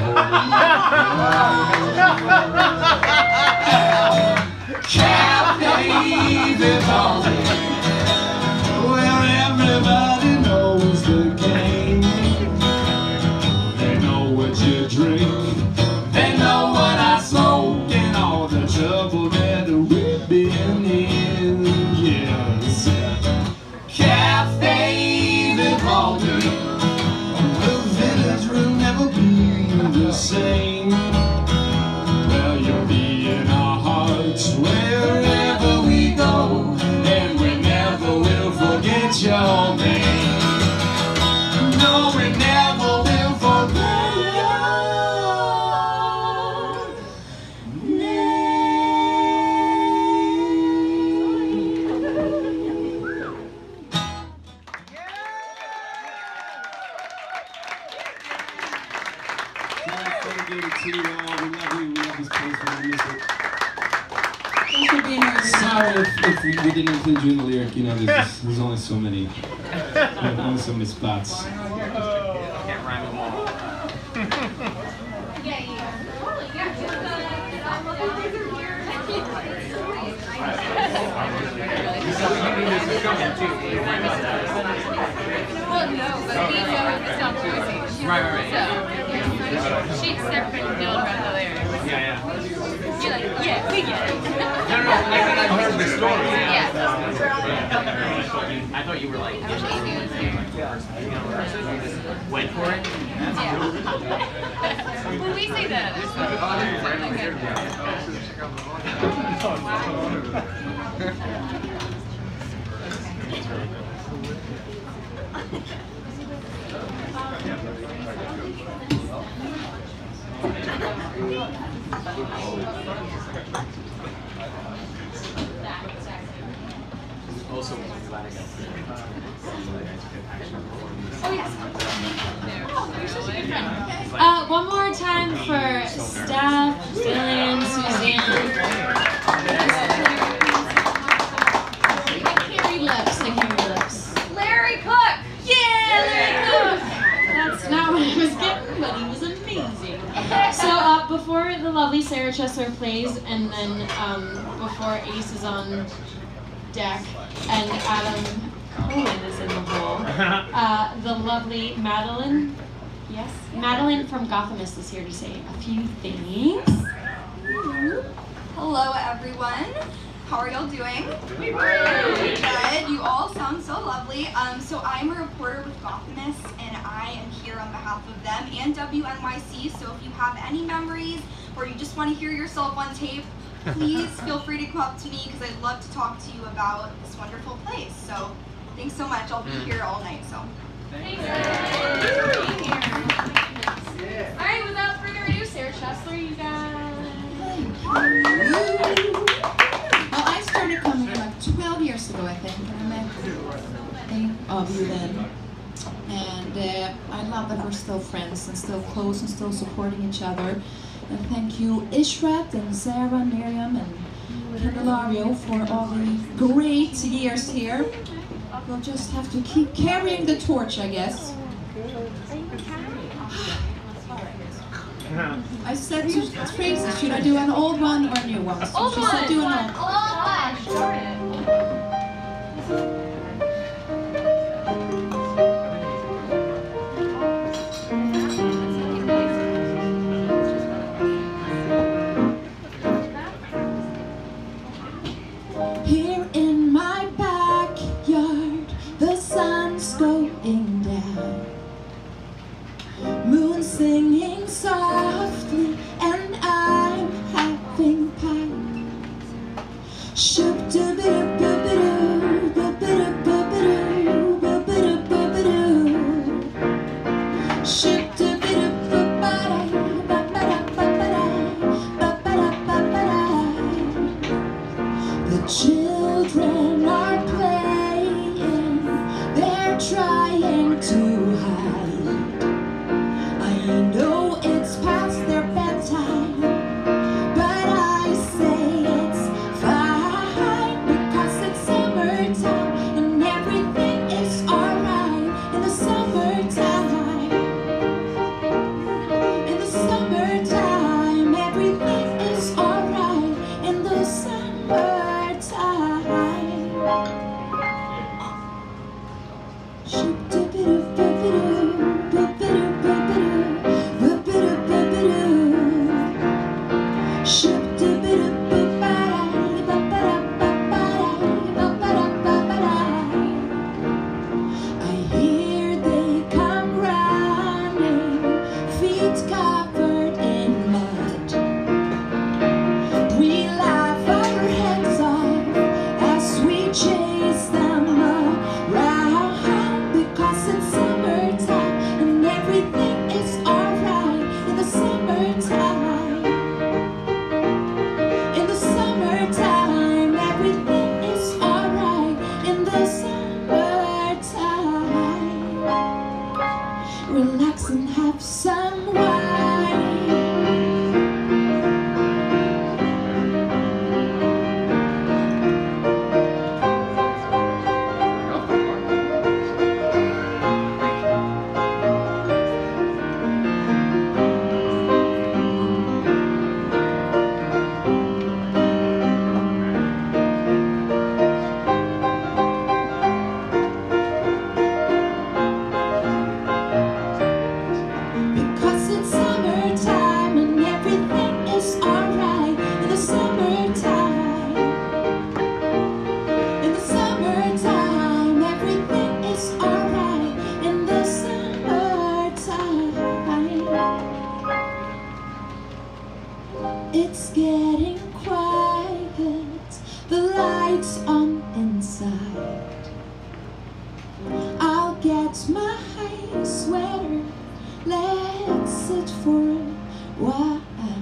Caffe Vivaldi, where everybody knows the game. They know what you drink, they know what I smoke, and all the trouble that we've been in. Yes, Caffe Vivaldi, the village will never be the same. Well, you'll be in our hearts wherever we go, and we never will forget your name. No, we never will forget your Sorry if, if we, we didn't include you in the lyric. You know, there's, just, there's only so many, there's only so many spots. Can't rhyme them all. Well, no, but we know it's not Tracy. Right, right, right. So, she's separate and don't write the lyrics. Yeah, yeah. You're like, yeah, we get it. No, no, like when I heard the story. Yeah. I thought you were like, went for it. When we say that, it's Also, oh yes. Uh, one more time for Steph, Dylan, Suzanne. I can't read lips. I can't read lips. Larry Cook! Yeah, Larry Cook! That's not what I was getting, but he was amazing. So uh, before the lovely Sarah Chesler plays, and then um, before Ace is on deck, and Adam Cohen is in the hole, uh, the lovely Madeline, yes, Madeline from Gothamist is here to say a few things. Hello, everyone. How are y'all doing? Good. You all sound so lovely. Um, so I'm a reporter with Gothamist, and I am here on behalf of them and W N Y C. So if you have any memories, or you just want to hear yourself on tape, please feel free to come up to me, because I'd love to talk to you about this wonderful place. So thanks so much. I'll be here all night. So. Thanks. All right, without further ado, Sarah Chesler, you guys. Well, I started coming here like twelve years ago, I think, and I met many of you then. And uh, I love that we're still friends and still close and still supporting each other. And thank you, Ishrat and Sarah, Miriam, and Candelario for all the great years here. We'll just have to keep carrying the torch, I guess. I said to Tracy, should I do an old one or a new one? So Old she one. said do an old Old one. Here in my backyard, the sun's going down. Moon singing softly, and I'm having pie. Shoop da ba da ba ba doo, ba ba da ba ba doo, ba ba da ba ba doo. Shoop da ba da ba ba da, ba ba da ba ba da, ba ba da ba ba da. The children are playing, they're trying to hide. I know it's past their bedtime, but I say it's fine, because it's summertime and everything is alright in the summertime. In the summertime, everything is alright in the summertime. Shoop-da-ba-doo-ba-ba-doo, ba-ba-doo-ba-ba-doo, ba-ba-doo-ba-ba-doo. Shoop-da-ba-doo-ba-ba-da, ba-ba-da-ba-ba-da, ba-ba-da-ba-ba-da. I hear they come running, feet covered in mud. We laugh our heads off as we chase them around, because it's summertime and everything is alright in the summertime. In the summertime, everything is alright in the summertime. Relax and have some wine. Because it's summertime. It's getting quiet, the lights on inside. I'll get my sweater, let's sit for a while.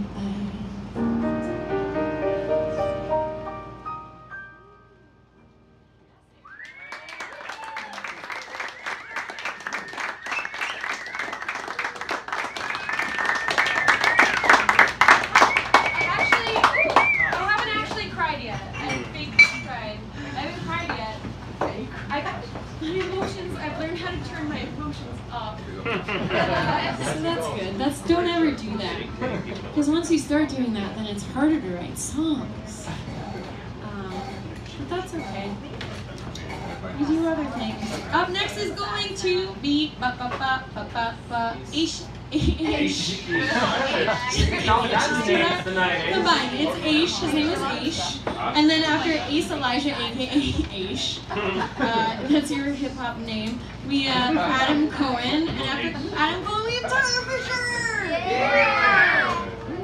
Because once you start doing that, then it's harder to write songs. Um, but that's okay. We do other things. Up next is going to be ba ba ba ba ba ba Ish. Ish. Combined. It's Aish. His name is Aish. And then after Ace Elijah, aka Aish, uh, that's your hip hop name. We have Adam Cohen, and after Adam Cohen, we have Tyler Fischer. Yeah.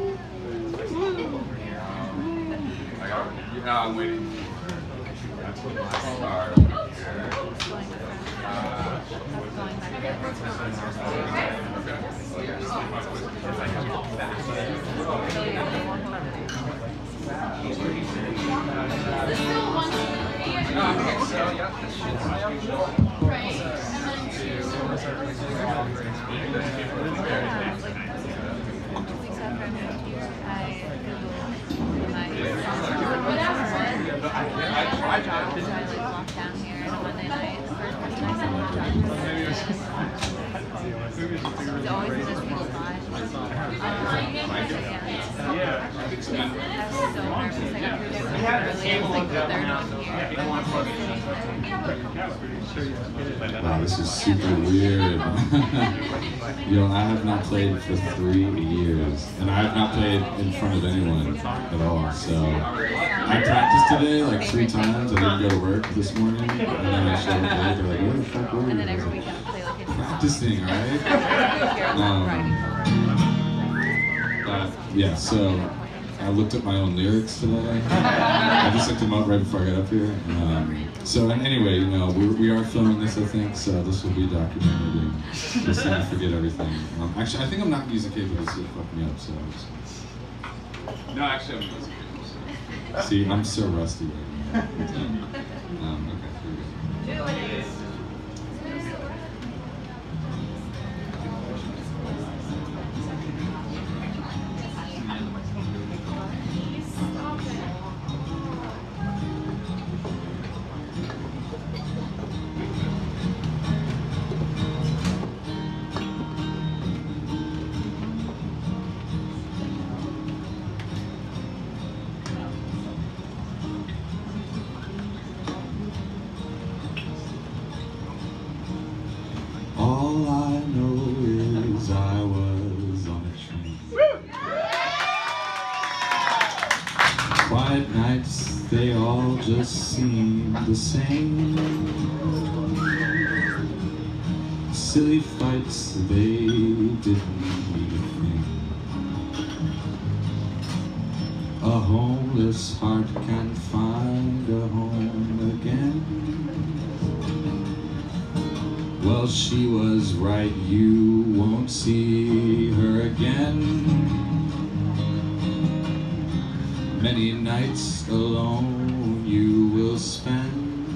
Yeah, I'm waiting. That's what my star. Right. Wow, this is super weird. Yo, I have not played for three years, and I have not played in front of anyone at all. So I practiced today like three times. I didn't go to work this morning, and then I showed up late. They're like, "Where the fuck were you?" And then every week I play like practicing, right? Um, but yeah, so I looked at my own lyrics today. I just looked them up right before I got up here. Um, so and anyway, you know, we, we are filming this, I think, so this will be documented and just so I forget everything. Um, actually, I think I'm not music capable, this will fuck me up, so I just... No, actually, I'm music capable. See, I'm so rusty right now. Um, okay, here we go. All I know is I was on a train. Quiet nights, they all just seem the same. Silly fights, they didn't mean a thing. A homeless heart can find a home again. Well, she was right, you won't see her again. Many nights alone you will spend.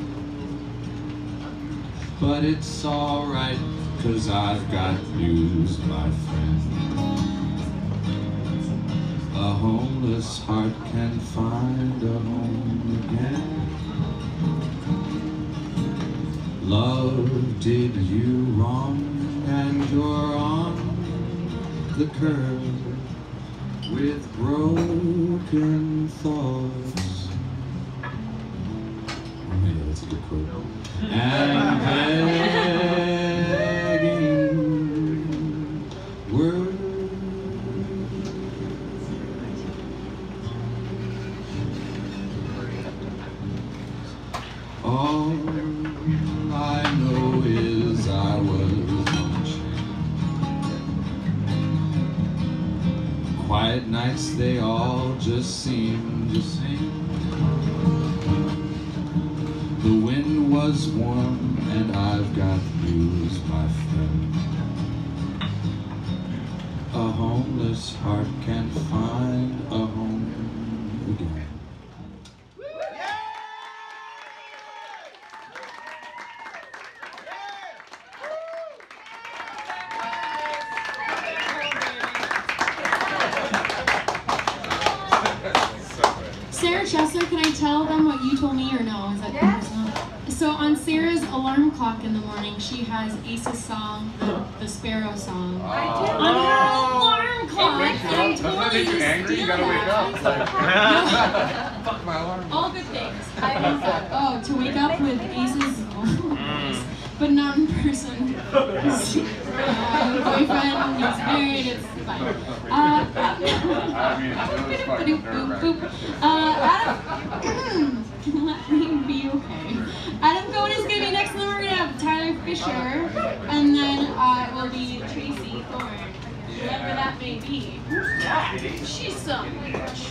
But it's alright, 'cause I've got news, my friend. A homeless heart can find a home again. Love did you wrong, and you're on the curve with broken thoughts. Oh yeah, that's a good quote. And begging words. All I know is I was on a train. quiet nights, they all just seem the same. The wind was warm and I've got news, my friend. A homeless heart can't find a home again. Sarah Chesler, can I tell them what you told me or no? Is that yes. So on Sarah's alarm clock in the morning, she has Ace's song, the, the Sparrow song. Oh. On her alarm clock. Doesn't that make you angry? You gotta wake up. Fuck my alarm. All good things. I love that. Oh, to wake up with Ace's voice, but not in person. Uh, boyfriend, he's married, it's fine. Uh, I mean, it was fucking nerve-wracking. Uh, Adam, let me be okay. Adam Cohen is going to be next, and then we're going to have Tyler Fischer, and then uh, it will be Tracy Thorne, whoever that may be. She's so rich.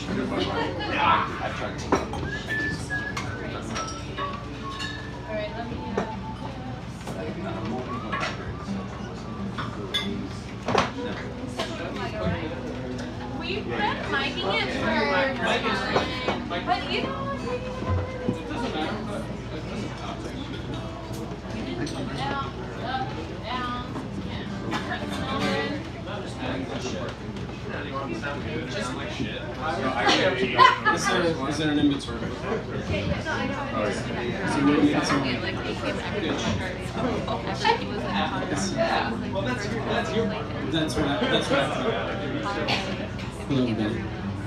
Alright, let me... Uh, We've been miking it for time, but you know what? It doesn't matter, but it doesn't matter. Down, up, down, Just like shit. Is there, is there an in-between? Yeah, yeah, no, I know. Oh, yeah. So what do you need some? Well, that's your, that's your, that's what I, that's what I thought. Hello, everybody.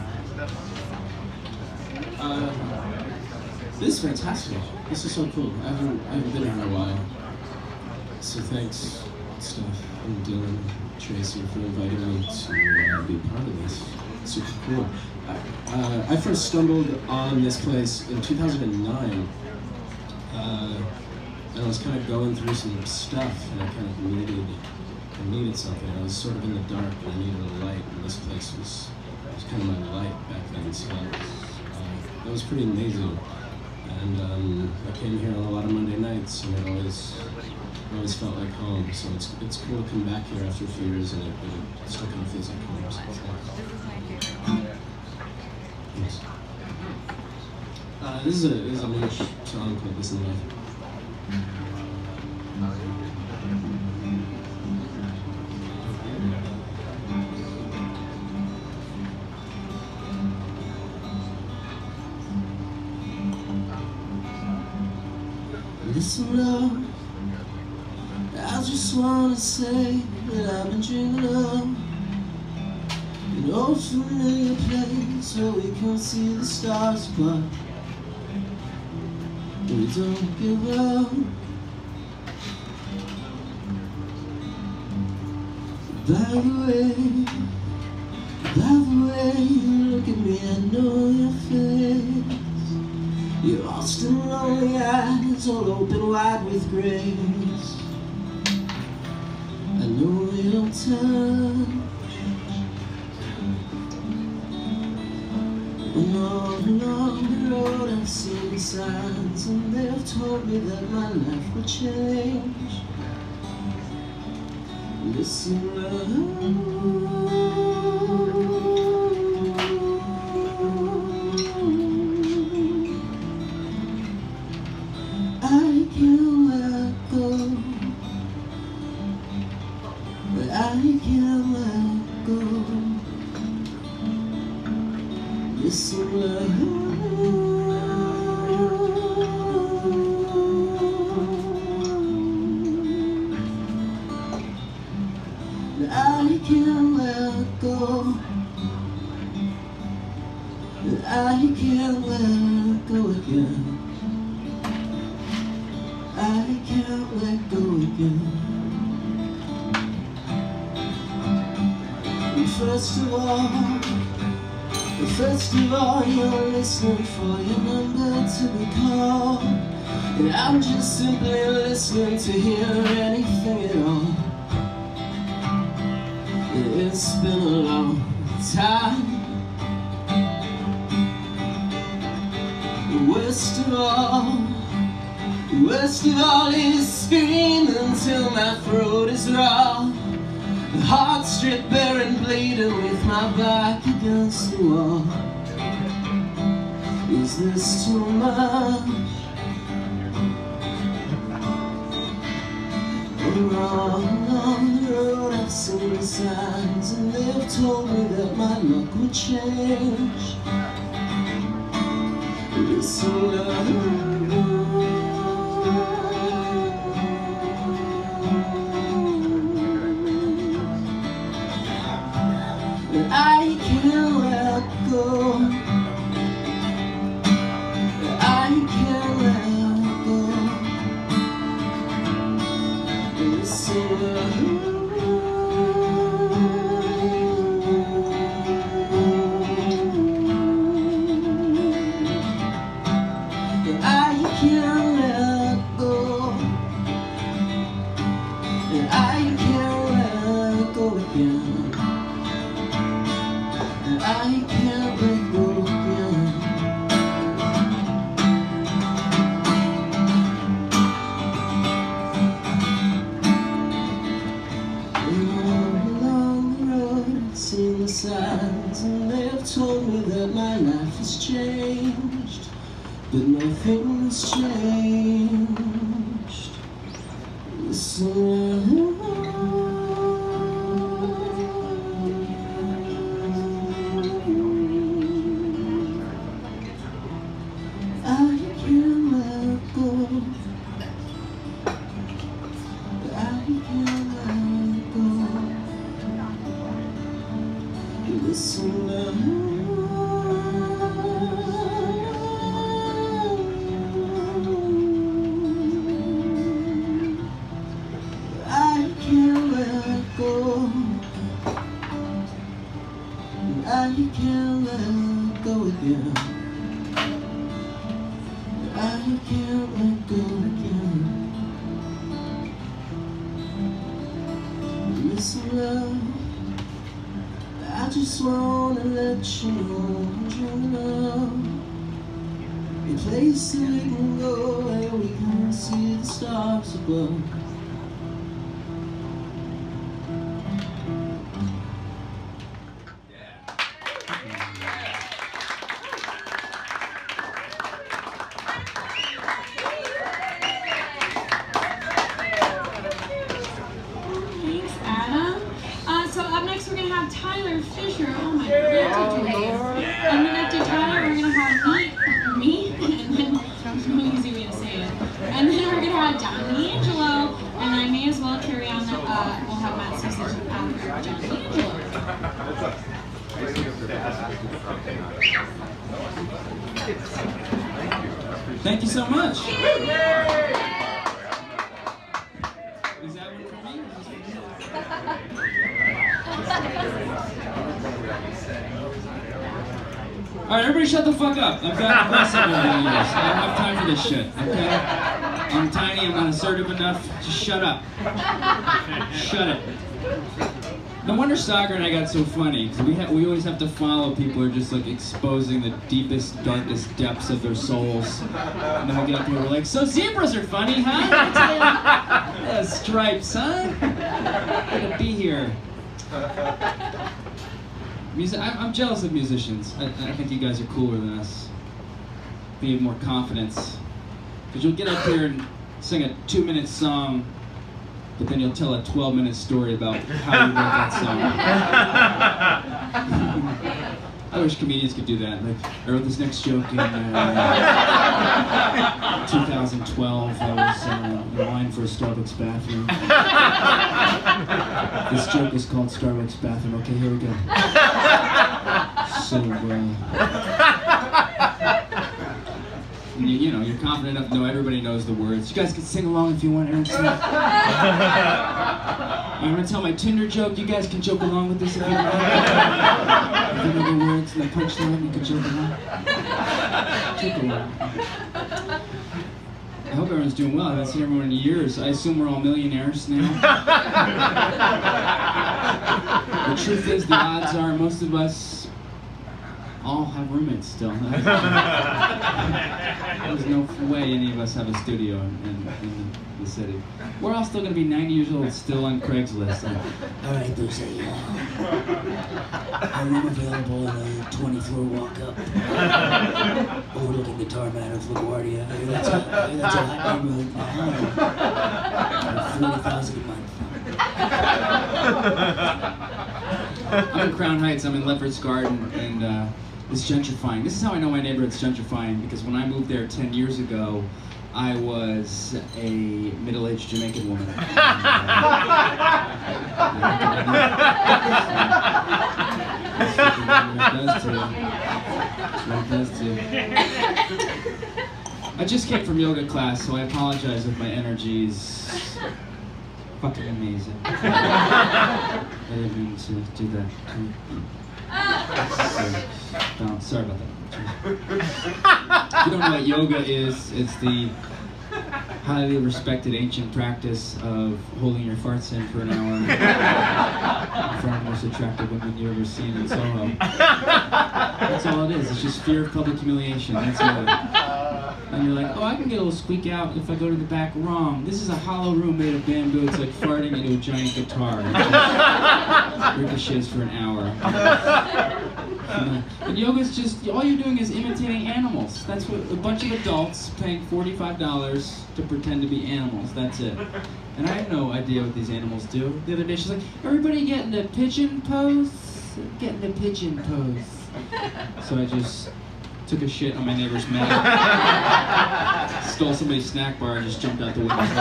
Uh, this is fantastic. This is so cool. I haven't, I haven't been here in a while. So thanks, Steph and Dylan, Tracy, for inviting me to uh, be part of this. It's super cool. I, uh, I first stumbled on this place in two thousand nine. Uh, and I was kind of going through some stuff, and I kind of needed, I needed something. I was sort of in the dark, and I needed a light, and this place was, was kind of my light back then. So that was, uh, that was pretty amazing. And um, I came here on a lot of Monday nights, and it always, it always felt like home. So it's it's cool to come back here after a few years, and it, it still kind of feels like home. So yes. Uh, this is a this is a new song called "This Is Life." Listen up, I just wanna say that I've been dreaming of an old familiar place where we can see the stars, but we don't give up. By the way, by the way you look at me, I know your face. Your Austin lonely eyes all open wide with grace. I know your touch. And all along the road I've seen signs, and they've told me that my life will change. Listen, love, I can't let go, but I can't let go. Listen, love, but I can't let go, but I can't let go again. I can't let go again. And first of all, and first of all, you're listening for your number to be called, and I'm just simply listening to hear anything at all. It's been a long time. Worst of all, worst of all is screaming until my throat is raw. The heart stripped bare and bleeding with my back against the wall. Is this too much? Along, along the road I've seen the signs, and they've told me that my luck would change. Listen, love, I can't let go. I can't let go. Listen, I can't let go. I can't let go again. I can't let go again. Along, along the road I've seen the signs, and they have told me that my life has changed, but nothing has changed. Listen, Fischer, oh my goodness. And then after Tyler, we're going to have me, me, and then, no easy way to say it. And then we're going to have Jon D'Angelo, and I may as well carry on that uh, we'll have Matt Sucich after Jon D'Angelo. Thank you so much. Is that one for me? Alright, everybody shut the fuck up. I've got aggressive over the years. I don't have time for this shit, okay? I'm tiny, I'm not assertive enough. Just shut up. Shut it. No wonder Sagar and I got so funny, because we, we always have to follow people who are just like exposing the deepest, darkest depths of their souls. And then we get up here and we're like, so zebras are funny, huh? Yeah, stripes, huh? Good to be here. Music, I'm jealous of musicians. I, I think you guys are cooler than us. You have more confidence. Because you'll get up here and sing a two-minute song, but then you'll tell a twelve-minute story about how you wrote that song. I wish comedians could do that. Like, I wrote this next joke in uh, two thousand twelve. I was uh, in line for a Starbucks bathroom. This joke is called Starbucks bathroom. Okay, here we go. So, uh, you, you know, you're confident enough to know everybody knows the words. You guys can sing along if you want, Aaron Smith. I'm gonna tell my Tinder joke. You guys can joke along with this if you want. If you know the words and the punchline, you can joke along. Joke along. I hope everyone's doing well. I haven't seen everyone in years. I assume we're all millionaires now. The truth is, the odds are most of us all have roommates still. There's no way any of us have a studio in, in, in the city. We're all still going to be ninety years old, still on Craigslist. Like, All right, there's a, uh, a room available in a twenty-floor walk-up overlooking the tarmac of LaGuardia. Hey, that's a, hey, that's a hot neighborhood. Uh-huh. forty thousand a month. I'm in Crown Heights, I'm in Lefferts Garden, and uh, it's gentrifying. This is how I know my neighborhood's gentrifying, because when I moved there ten years ago, I was a middle-aged Jamaican woman. What it does to you. I just came from yoga class, so I apologize if my energy's fucking amazing. I didn't mean to do that. So, no, sorry about that. If you don't know what yoga is, it's the highly respected ancient practice of holding your farts in for an hour in front of the most attractive women you've ever seen in Soho. That's all it is. It's just fear of public humiliation. That's yoga. And you're like, oh, I can get a little squeak out if I go to the back. Wrong. This is a hollow room made of bamboo. It's like farting into a giant guitar. It just ricochets for an hour. And yoga is just, all you're doing is imitating animals. That's what a bunch of adults paying forty-five dollars to pretend to be animals. That's it. And I have no idea what these animals do. The other day she's like, everybody get in the pigeon pose? Get in the pigeon pose. So I just took a shit on my neighbor's mat, stole somebody's snack bar, and just jumped out the window. I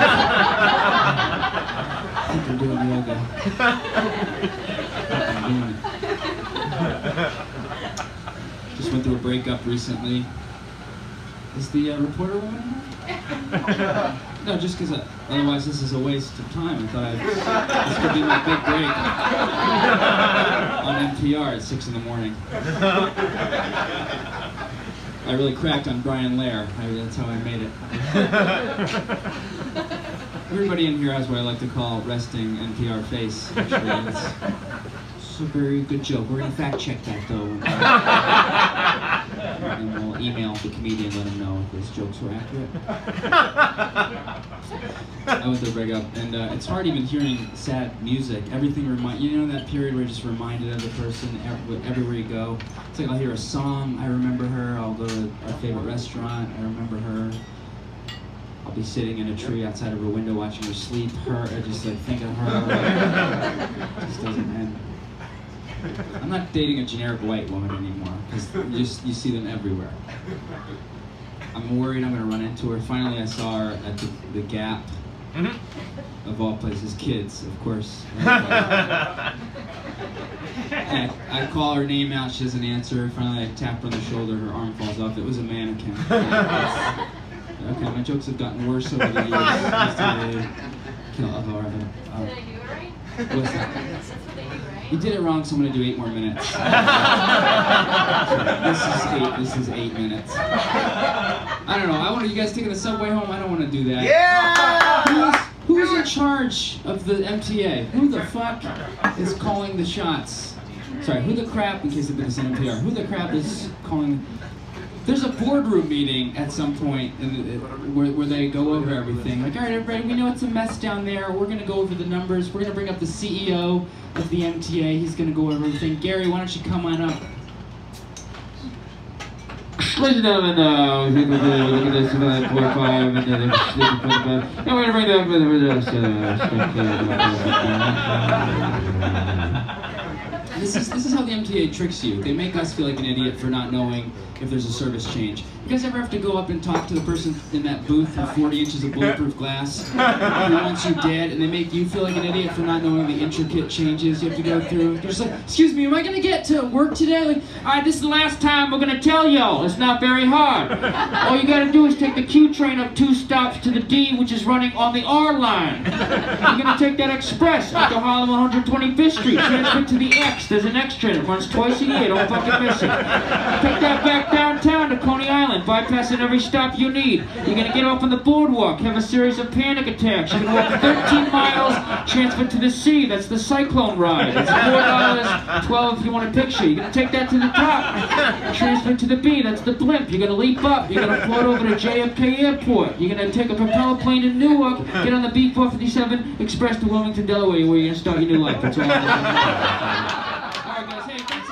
think I'm doing yoga. I'm doing it. Just went through a breakup recently. Is the uh, reporter woman here? No, just because otherwise this is a waste of time. I thought I'd, this could be my big break on N P R at six in the morning. I really cracked on Brian Lair. I, that's how I made it. Everybody in here has what I like to call resting N P R face. Actually, it's, it's a very good joke. We're gonna fact check that though, and we'll email the comedian, let him know if those jokes were accurate. I went to break up, and uh, it's hard even hearing sad music. Everything remind you know that period where you're just reminded of the person everywhere you go. It's like I'll hear a song, I remember her. I'll go to our favorite restaurant, I remember her. I'll be sitting in a tree outside of her window watching her sleep. Her, I just like think of her. It just doesn't end. I'm not dating a generic white woman anymore because you just you see them everywhere. I'm worried I'm going to run into her. Finally, I saw her at the, the Gap, mm-hmm. of all places. Kids, of course. And I, I call her name out, she doesn't answer. Finally, I tap her on the shoulder, her arm falls off. It was a mannequin. Okay, my jokes have gotten worse over the years. Kill uh, uh, Did I do it right? What's that? That's what they do, right? You did it wrong, so I'm going to do eight more minutes. This is eight. This is eight minutes. I don't know. I want you guys taking the subway home. I don't want to do that. Yeah! Who's, who's in charge of the M T A? Who the fuck is calling the shots? Sorry, who the crap, in case they've been to N P R, who the crap is calling? There's a boardroom meeting at some point in the, where, where they go over everything. Like, all right, everybody, we know it's a mess down there. We're going to go over the numbers. We're going to bring up the C E O of the M T A. He's going to go over everything. Gary, why don't you come on up? Ladies and gentlemen, uh, we're going to this about four or five, and then we're going to bring them up. This is, this is how the M T A tricks you. They make us feel like an idiot for not knowing if there's a service change. You guys ever have to go up and talk to the person in that booth with forty inches of bulletproof glass who wants you dead, and they make you feel like an idiot for not knowing the intricate changes you have to go through? They're just like, excuse me, am I going to get to work today? Like, all right, this is the last time we're going to tell y'all. It's not very hard. All you got to do is take the Q train up two stops to the D, which is running on the R line. You're going to take that express up to Harlem one hundred twenty-fifth Street, transfer to the X. There's an X train that runs twice a year. Don't fucking miss it. Take that back downtown to Coney Island, bypassing every stop you need. You're gonna get off on the boardwalk, have a series of panic attacks. You're gonna walk thirteen miles, transfer to the sea. That's the cyclone ride. It's four dollars, twelve if you want a picture. You're gonna take that to the top, transfer to the B. That's the blimp. You're gonna leap up. You're gonna float over to J F K Airport. You're gonna take a propeller plane to Newark, get on the B four fifty-seven express to Wilmington, Delaware, where you're gonna start your new life. That's all. All right, guys. Hey, thanks.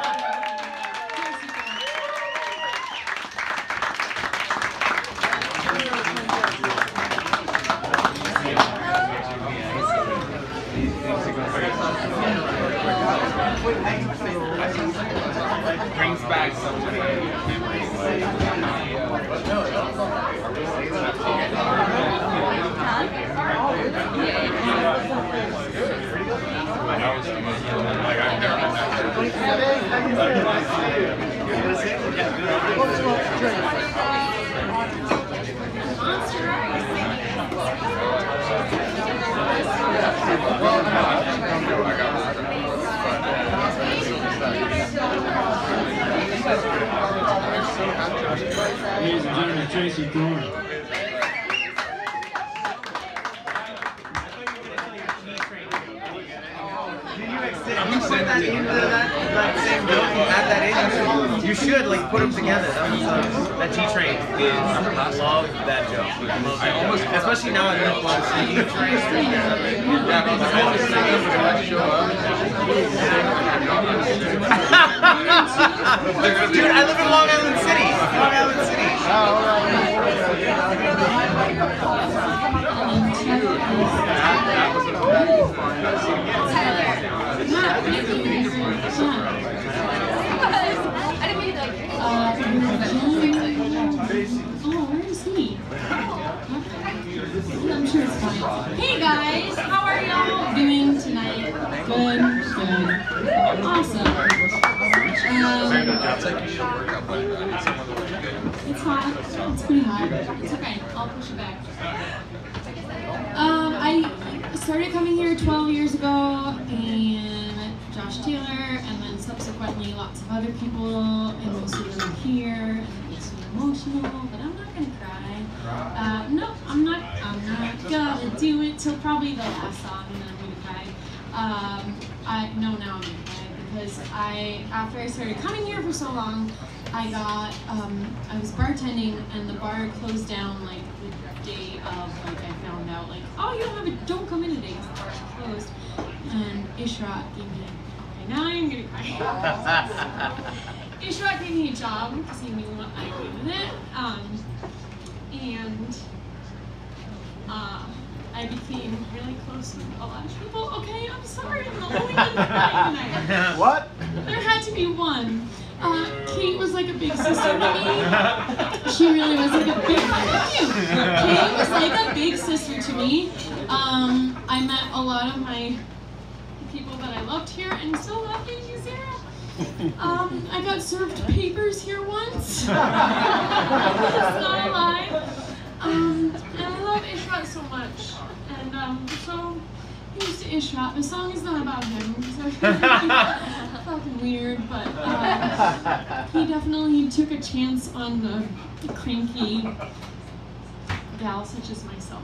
Brings back some. Ladies and gentlemen, Tracy Thorne. You said that into that, that same joke, you add that in. You should like put them together. That was uh, that G train. I love that joke. I almost, especially now I live on the G train. Dude, I live in Long Island City. Long Island City. Oh, where is he? I'm sure it's fine. Hey guys, how are y'all doing tonight? Good, good, awesome. Um, it's hot. It's pretty hot. It's okay. I'll push it back. Um, I started coming here twelve years ago and met Josh Taylor, and then subsequently lots of other people, and most of them here. And it makes me emotional, but I'm not gonna cry. Uh, no, I'm not. I'm not gonna do it till probably the last song, and then I'm gonna cry. Um, I no, now I'm gonna cry because I, after I started coming here for so long, I got, um, I was bartending, and the bar closed down like the day of, like I found out, like, oh, you don't have a, don't come in today because the bar's closed. And Ishrat gave me, okay, now I'm gonna cry. Ishrat gave me a job because he knew what I did with it. Um, and uh, I became really close with a lot of people. Okay, I'm sorry, I'm the only one crying tonight. What? There had to be one. Uh, Kate was like a big sister to me. She really was like a big, thank you. Kate was like a big sister to me. Um, I met a lot of my people that I loved here and still love you, Sarah. Um, I got served papers here once. That's not a lie. Um, and I love Ishrat so much. And um, so here's to Ishrat. The song is not about him. So fucking weird, but uh, he definitely took a chance on the, the cranky gal such as myself.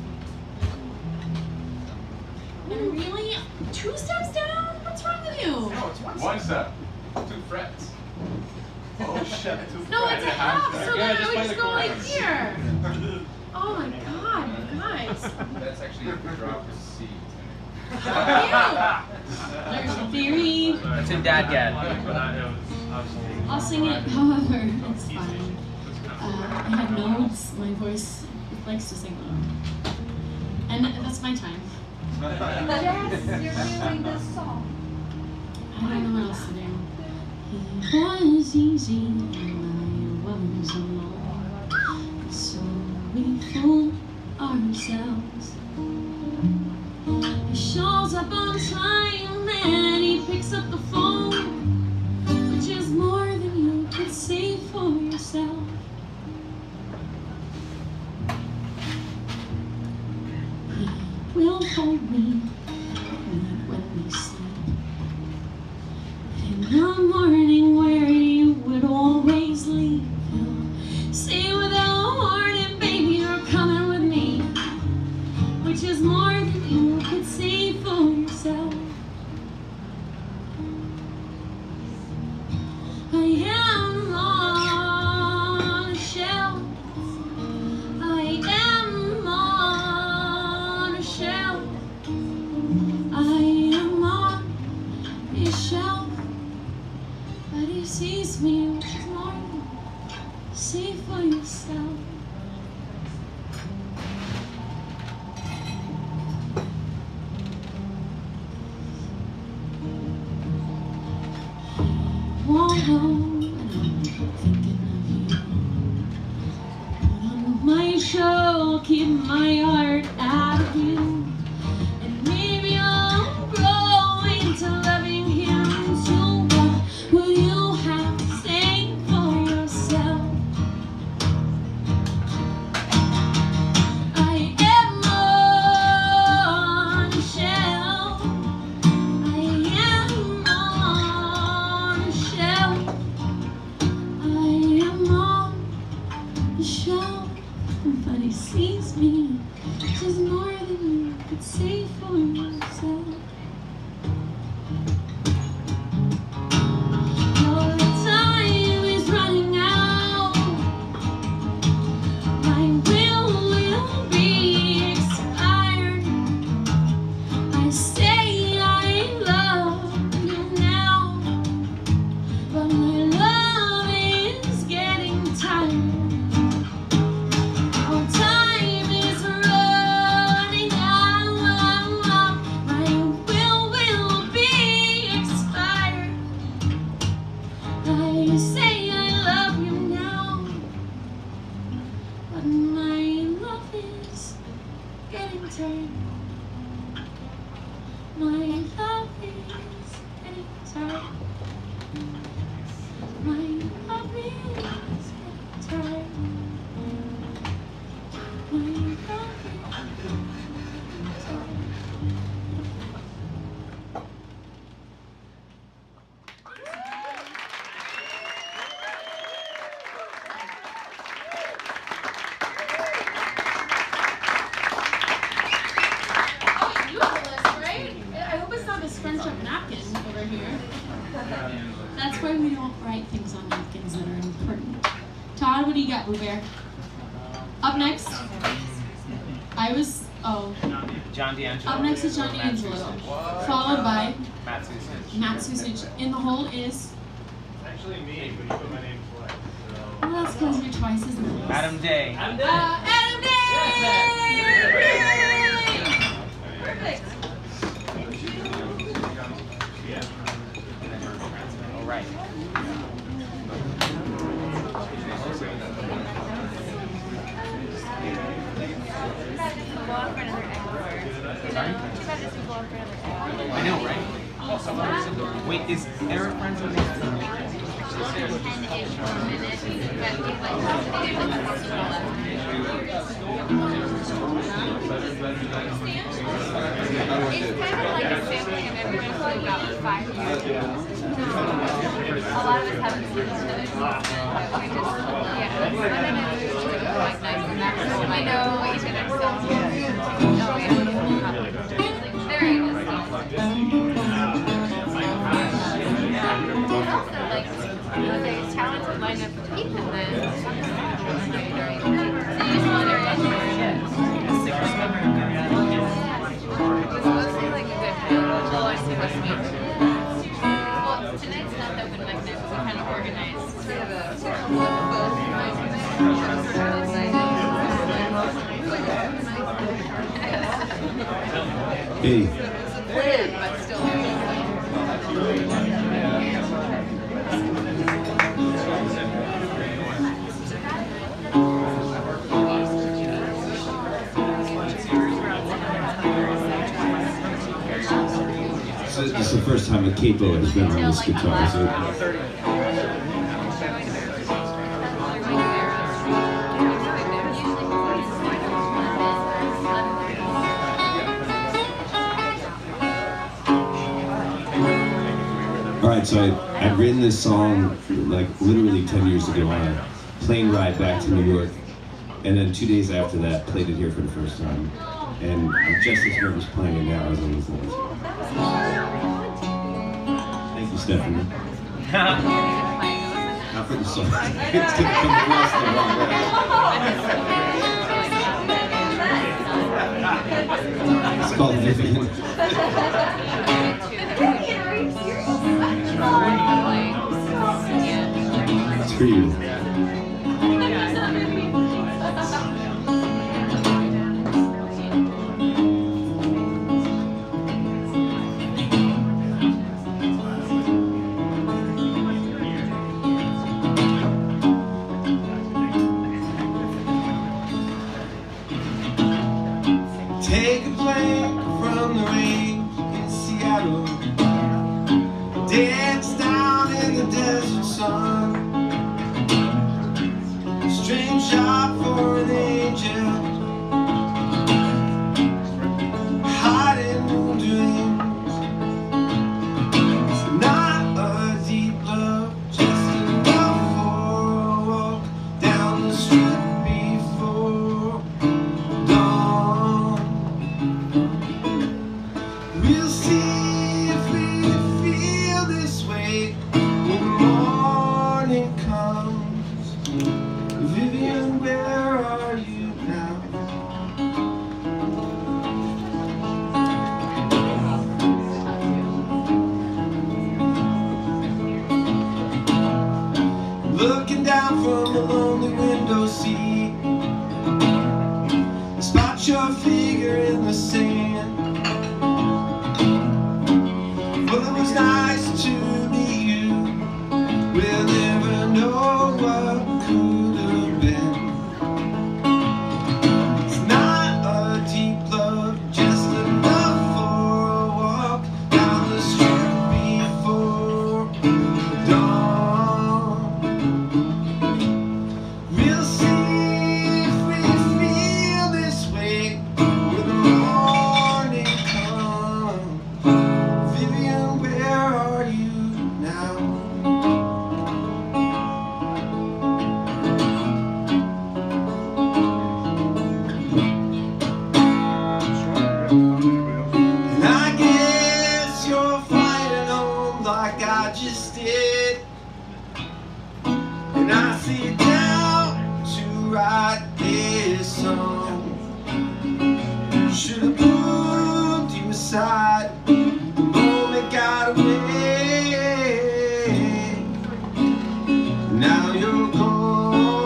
And really, two steps down? What's wrong with you? No, it's one, one step. Two frets. Oh shit. Two No, it's a half, so yeah, then I would just go like chorus. here. Oh my god, you guys. That's actually if we drop a C. There's a theory. It's in Dad Gad. I'll sing it, however, it's fine. Uh, I have notes, my voice likes to sing low. And that's my time. Yes, you're doing this song. I don't know what else to do. It was easy when I was alone, so we fooled ourselves. He shows up on time and he picks up the phone, which is more than you could say for yourself. He will hold me when we sleep. In the morning where you would always He shouts, but he sees me, which is more. See for yourself. Won't know when I'm thinking of you. Put on my show, keep my heart out of you. And maybe I'll grow into loving him too. What will you have to say for yourself? I am on a shelf. I am on a shelf. I am on the shelf, but he sees me, which is more than you could say for yourself. All the time is running out. My will will be expired. I say I love you now, but my love is getting tired. Our time is running out. My will will be expired. I say I love you now, but my love is getting tired. My love is getting tired. My love is getting tired. My love is getting tired. Oh, you have a list, right? I hope it's not a scrunch up napkin over here. That's why we don't write things on napkins that are important. Todd, what do you got, Boo Bear? Up next, I was, oh, Jon D'Angelo. up next is Jon D'Angelo, followed by Matt Sucich. Matt Susanne. In the hole is, Actually me, but you put my name twice. well, that's because you're twice as nice. Adam Day. Uh, Adam Day! Perfect. All right. I know, right? Wait, is Erik Frandsen there? It's kind of like a sampling of everyone for about five years ago. A lot of us haven't seen each other since then, but we just, yeah. I don't know, we just like nice and that was, we know each other's songs. Oh, yeah. Very distinct. Also, like, there's talented lineup of people that sometimes very, very good. So you just wonder if it was mostly like a good band. Well, I supposed to be. Well, tonight's not the open mic night, but we kind of organized sort of a sort of both Hey. planned, but still So this is the first time a capo has been on this guitar. So all right, so I, I'd written this song like literally ten years ago on a plane ride back to New York, and then two days after that, played it here for the first time. And I'm just as nervous playing it now as I was then. Thank you, Stephanie. Not for the song. It's gonna come across the wrong way. It's called Vivian. for you. Take a plane from the range in Seattle, dance down in the desert sun. Strange shot for an angel, hiding in dreams. It's not a deep love, just enough for a walk down the street before dawn. We'll see if we feel this way when the morning comes. Vivian, where are you now? Looking down from a lonely window seat, spot your figure in the sand. Well, it was nice to meet you. We'll never know what could have been. It's not a deep love, just enough for a walk down the street before dawn. We'll see if we feel this way when the morning comes. Vivian, where are you now? And I guess you're flying home like I just did. And I sit down to write this song. Should have pulled you aside the moment got away. Now you're gone.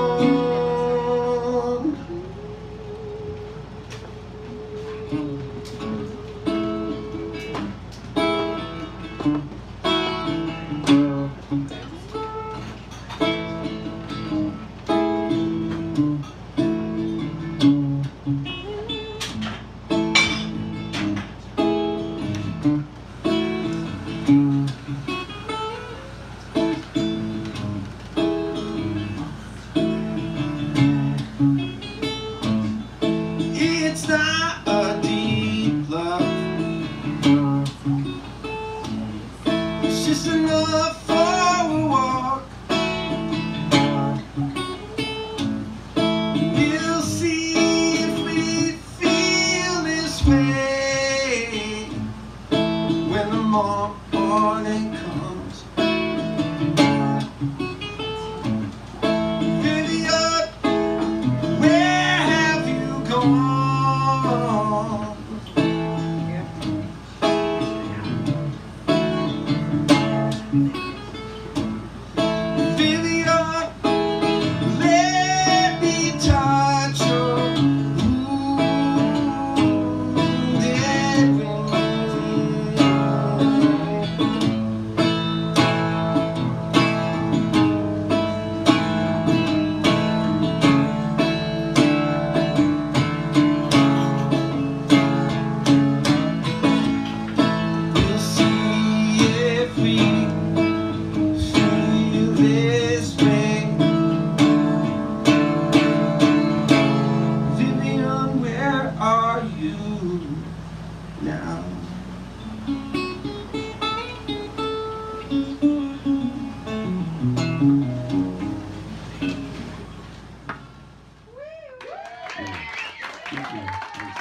It's not a deep love, it's just enough for a walk. We'll see if we feel this way when the morning comes. Vivian, where have you gone? Vivian, let me touch your wounded wing. We'll see if we feel this way. Vivian, where are you now? Thank you.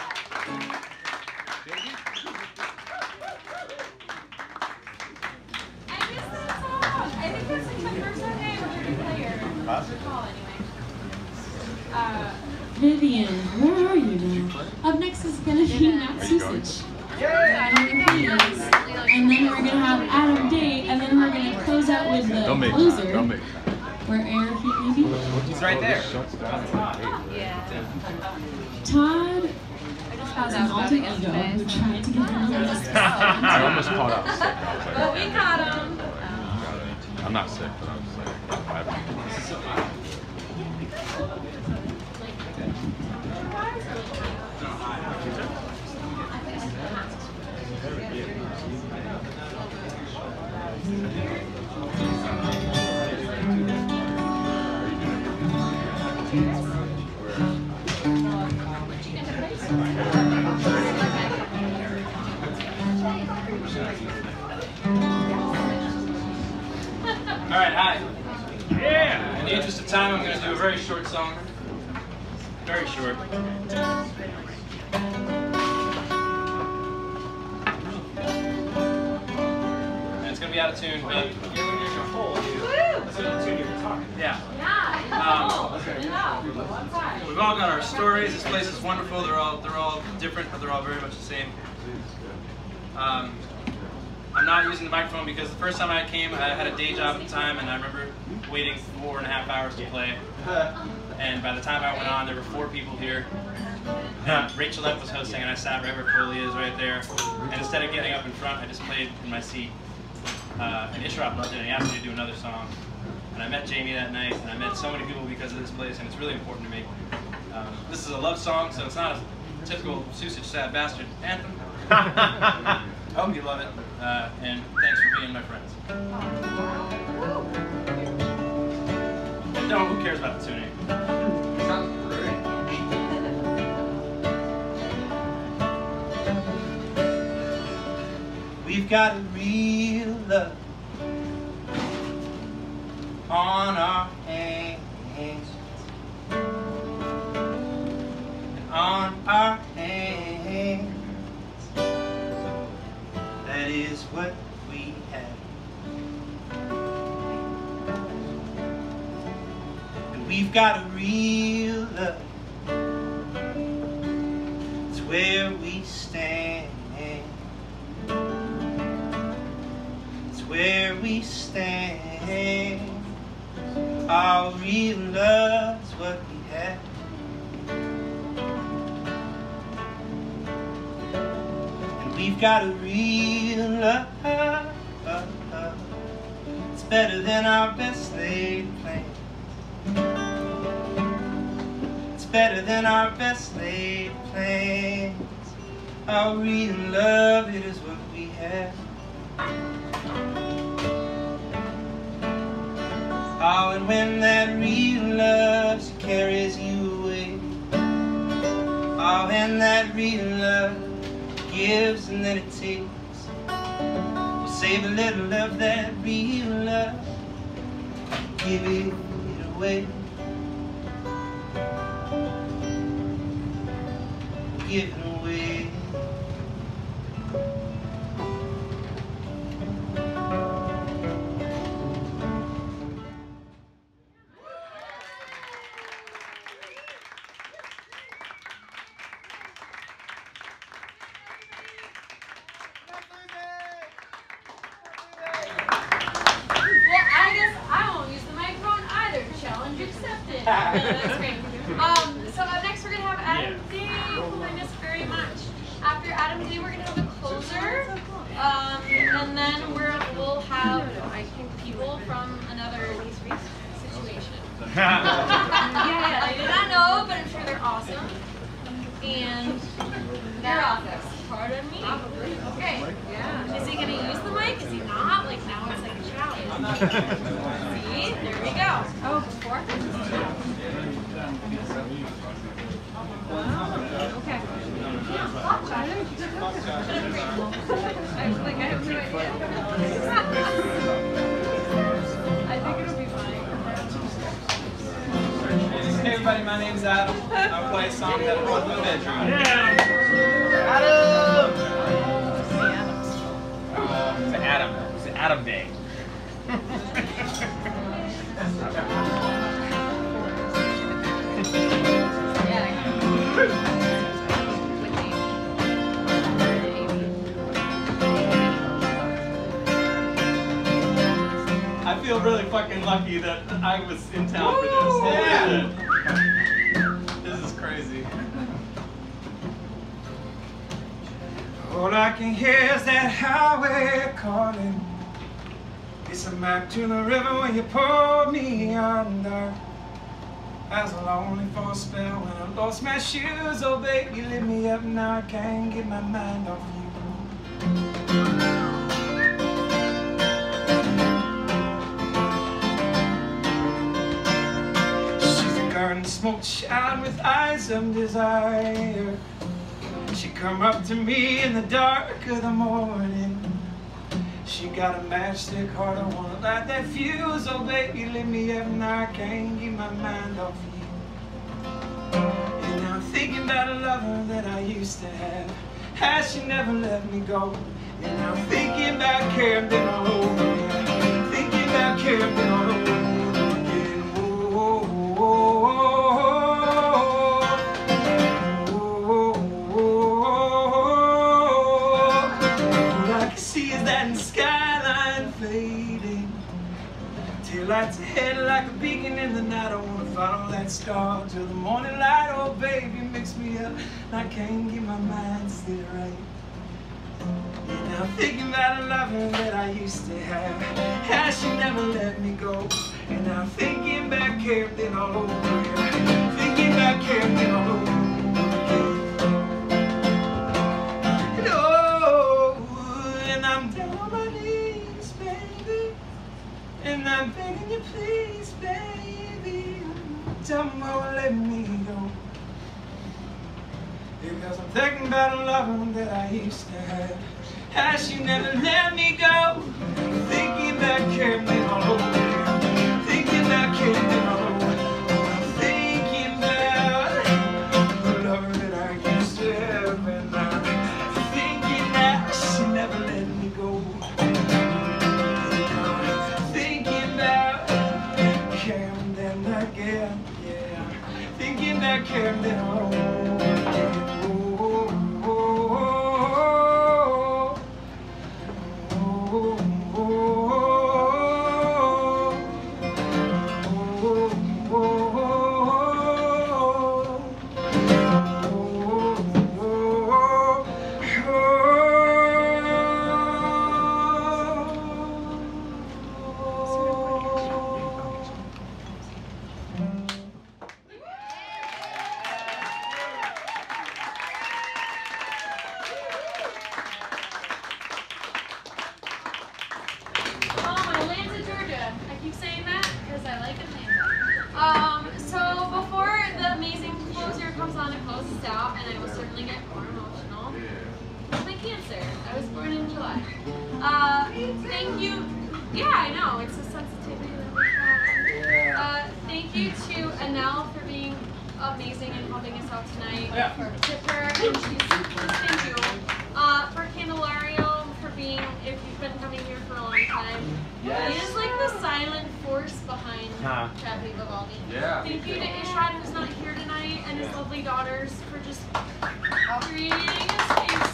I missed that song. I think that's like my first time ever heard a player. Call anyway. Uh, Vivian, where are you now? Up next is gonna be Matt Sucich. And then we're gonna have Adam Day, and then we're gonna close out with the Don't make closer. Don't make Where Eric maybe? He's right there. Yeah. Todd I just found is out an about alter it ego yesterday. who tried to get him released. I almost caught up sick. But we caught him. I'm not sick, but I'm just like, I have All right, hi. Yeah. In the interest of time, I'm going to do a very short song. Very short. And it's going to be out of tune, but that's the tune you were talking. Yeah. Um, we've all got our stories. This place is wonderful. They're all they're all different, but they're all very much the same. Um, I'm not using the microphone because the first time I came, I had a day job at the time, and I remember waiting four and a half hours to play. And by the time I went on, there were four people here. And Rachel F was hosting, and I sat right where Coley is, right there. And instead of getting up in front, I just played in my seat. Uh, and Ishrat loved it, and he asked me to do another song. And I met Jamie that night, and I met so many people because of this place, and it's really important to me. Um, this is a love song, so it's not a typical Sucich Sad Bastard anthem. I hope you love it, uh, and thanks for being my friends. And no, who cares about the tuning? Sounds great. We've got a real love on our hands, and on our hands. That is what we have. And we've got a real love. It's where we stand. It's where we stand. Our real love's what we have. We've got a real love. It's better than our best laid plans. It's better than our best laid plans. Our real love, it is what we have. Oh, and when that real love carries you away. Oh, and that real love gives and then it takes. We'll save a little of that real love, give it away. Give it away. That's great. Um, so up next we're going to have Adam Day, who I miss very much. After Adam Day, we're going to have a closer. Um, and then we're, we'll have, I think, people from another situation. Yeah, I did not know, but I'm sure they're awesome. And they're awesome. Pardon me. Okay. Yeah. Is he going to use the mic? Is he not? Like, now it's like a challenge. See? There we go. Oh, before? Okay. I was like, I have no idea. I think it'll be fine. Hey everybody, my name's Adam. I'll play a song that I wrote in the bedroom. Yeah. Adam! Uh, it's Adam. It's Adam Day. I feel feel really fucking lucky that I was in town for this. Holy shit. This is crazy. All I can hear is that highway calling. It's a map to the river when you pulled me under. I was lonely for a spell when I lost my shoes. Oh baby, lift me up now, I can't get my mind off you. She's a garden smoked child with eyes of desire. She come up to me in the dark of the morning. She got a matchstick heart, I wanna light that fuse. Oh baby, lift me up now, I can't get my mind off you. And I'm thinking about a lover that I used to have. How she never let me go. And I'm thinking about Camden all over again. Thinking about Camden all over again. Oh, oh, oh, oh, oh. All I can see is that skyline fading. Tail lights ahead like a beacon in the night. I wanna follow that star till the morning light. Oh baby, mix me up, and I can't get my mind stay right. And I'm thinking about a lover that I used to have. How she never let me go. And I'm thinking about Camden all over again. Thinking about Camden all over again. And oh, and I'm down on my knees, baby. And I'm begging you, please, baby. Tell me why let me go. Because I'm thinking about a lover that I used to have. How she never let me go. Thinking about Camden all over again. Thinking about Camden all over. I'm thinking about the lover that I used to have. And I'm thinking that she never let me go. And I'm thinking about Camden again. Yeah, thinking about Camden all over again. Caffe Vivaldi. Yeah. Thank you to Ishrat, who's not here tonight, and his lovely daughters for just creating a space.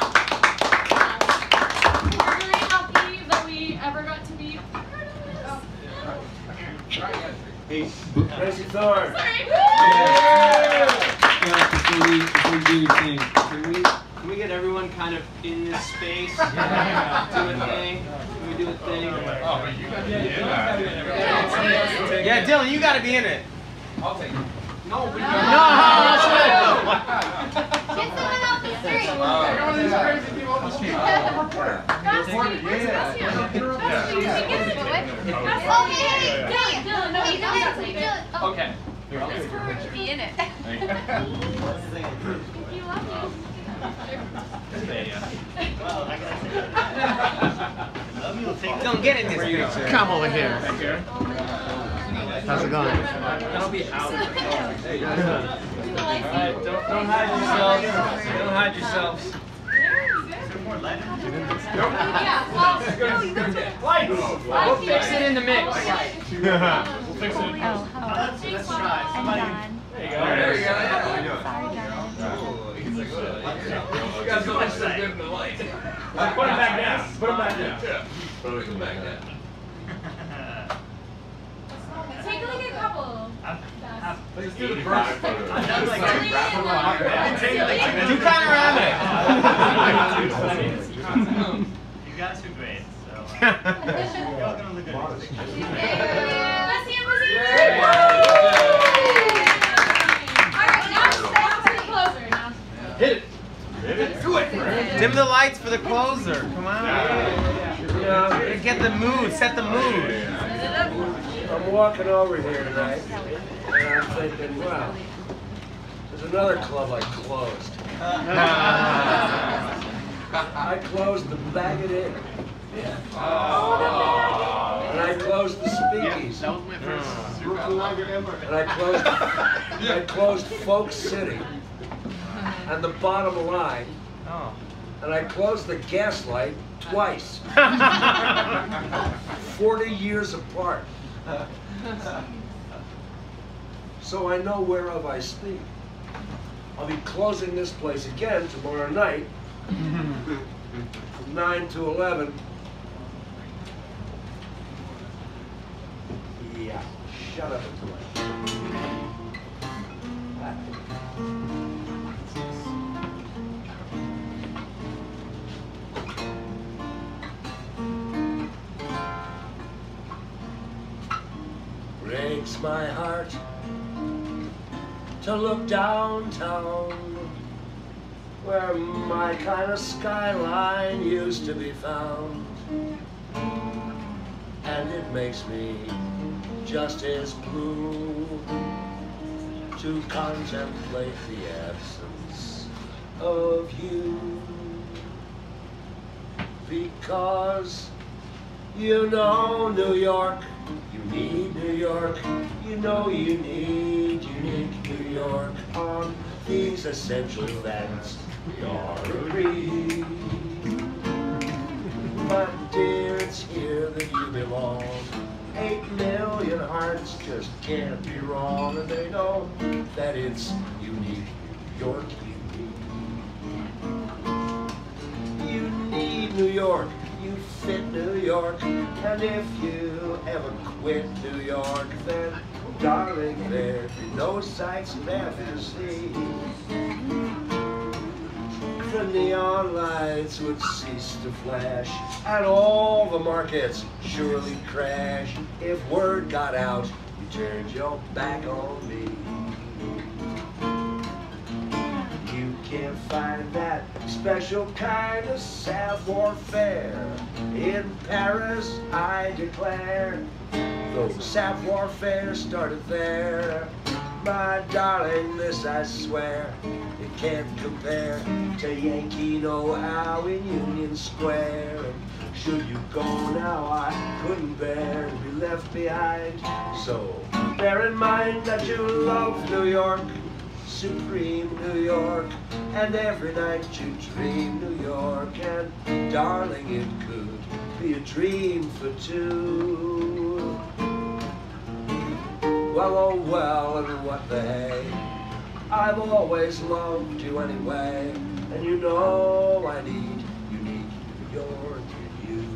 We're really lucky that we ever got to be a part of this. Hey, Tracy Thorne. Sorry. Yeah. Before we, before we do your thing, can we, can we get everyone kind of in this space? Yeah. Do a thing. Can we do a thing? Oh, but you got to be in it. Yeah, Dylan, you got to be in it. I'll take it. No, we no, no, that's right. Get someone off the street. All these crazy people on the street. Reporter. Reporter, yeah. Dylan, no, you don't have to do it. Okay. It's for to be in it. Thank you, love you. Don't get in this picture. Come over here. How's it going? That'll be out. Hey, all right, don't, don't hide yourselves. Don't hide yourselves. Yeah, well, no, you got to. We'll fix it in the mix. We'll fix it. Oh, let's, let's try. Somebody. There you go. There you go. How you doing? You guys don't like to give him the light. Put him back down. Put him back down. Put him back down. Take like a couple. Let's do the first photo. You kind of ran it. You got two grades, so. Uh, You're all gonna look good. Let's see him, let's see him. Alright, now to the closer. Now. Hit it. Hit it. Do it. Dim the lights for the closer. Come on. Yeah. Get the mood. Set the mood. I'm walking over here tonight, and I'm thinking, wow, there's another club I closed. I closed the Bag It In. Yeah. And I closed the Speakeasy. That was my first. And I closed, I closed Folk City. And the Bottom Line. Oh. And I closed the Gaslight twice. Forty years apart. So I know whereof I speak. I'll be closing this place again tomorrow night from nine to eleven. Yeah, shut up and play. Breaks my heart to look downtown where my kind of skyline used to be found, and it makes me just as blue to contemplate the absence of you, because you know New York, you need New York, you know you need unique New York. On these essential facts we are agreed. My dear, it's here that you belong. Eight million hearts just can't be wrong, and they know that it's unique New York you need. You need New York. You fit New York, and if you ever quit New York, then, darling, there'd be no sights left to see. The neon lights would cease to flash, and all the markets surely crash. If word got out, you turned your back on me. You can't find that special kind of savoir-faire in Paris, I declare. Though savoir-faire started there, my darling, this I swear, it can't compare to Yankee know-how in Union Square. And should you go now, I couldn't bear to be left behind. So bear in mind that you love New York, supreme New York, and every night you dream New York, and darling, it could be a dream for two. Well, oh well, and what the hey, I've always loved you anyway, and you know I need unique New York in you.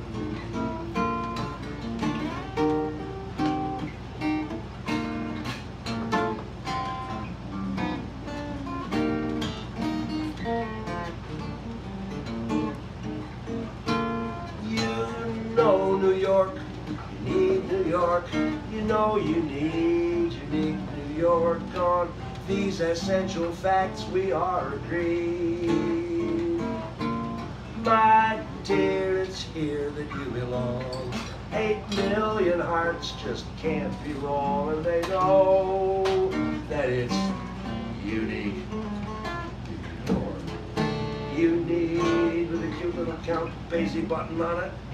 New York, you need New York, you know you need unique New York. On these essential facts we are agreed. My dear, it's here that you belong. Eight million hearts just can't be wrong, and they know that it's unique New York. You need with a cute little Count Basie button on it.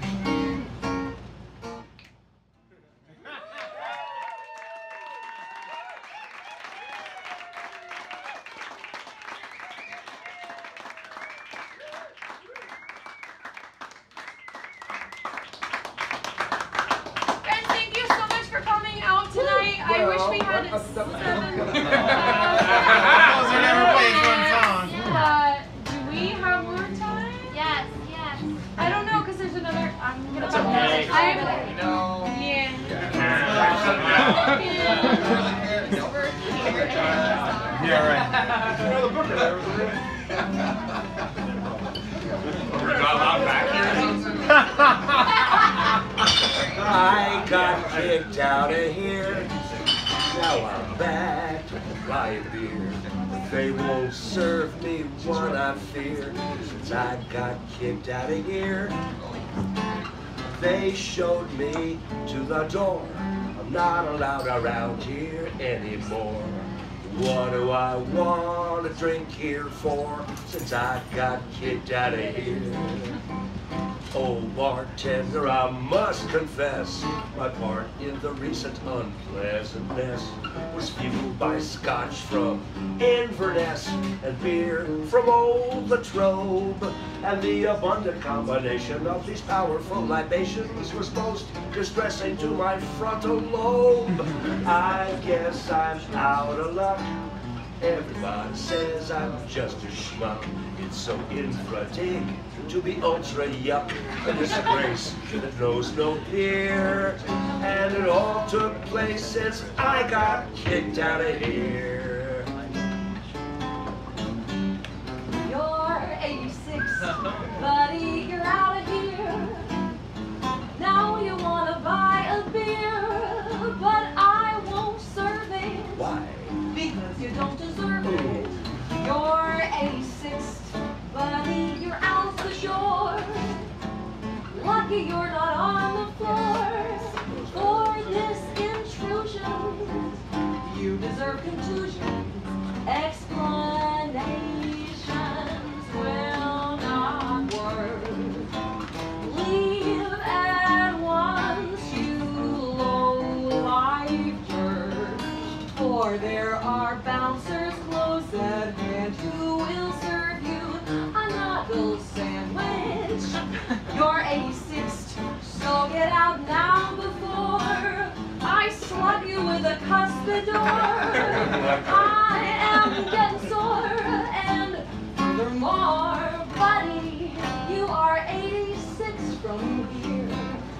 I wish we had seven. uh, do we have more time? Yes, yes. I don't know, because there's another. I'm gonna. That's okay. I'm, No. Yeah, right. I got kicked out of here. Now I'm back to buy beer. They won't serve me what I fear. Since I got kicked out of here, they showed me to the door. I'm not allowed around here anymore. What do I want to drink here for, since I got kicked out of here? Oh, bartender, I must confess, my part in the recent unpleasantness was fueled by scotch from Inverness and beer from Old Latrobe. And the abundant combination of these powerful libations was most distressing to my frontal lobe. I guess I'm out of luck. Everybody says I'm just a schmuck. It's so infra-dig to be ultra yuck, a disgrace that knows no peer. And it all took place since I got kicked out of here. You're eighty-six, buddy, you're out of here. Now you want to buy a beer, but I won't serve it. Why? Because you don't deserve it. You're eighty-six, buddy, you're out the door. Lucky you're not on the floor for this intrusion. You deserve contusion. Explanations will not work. Leave at once, you low-life jerk. For there are bouncers close at hand who will serve you a knuckle sandwich. You're eighty-six, so get out now before I slug you with a cuspidor. I am getting sore, and furthermore, buddy, you are eighty-six from here.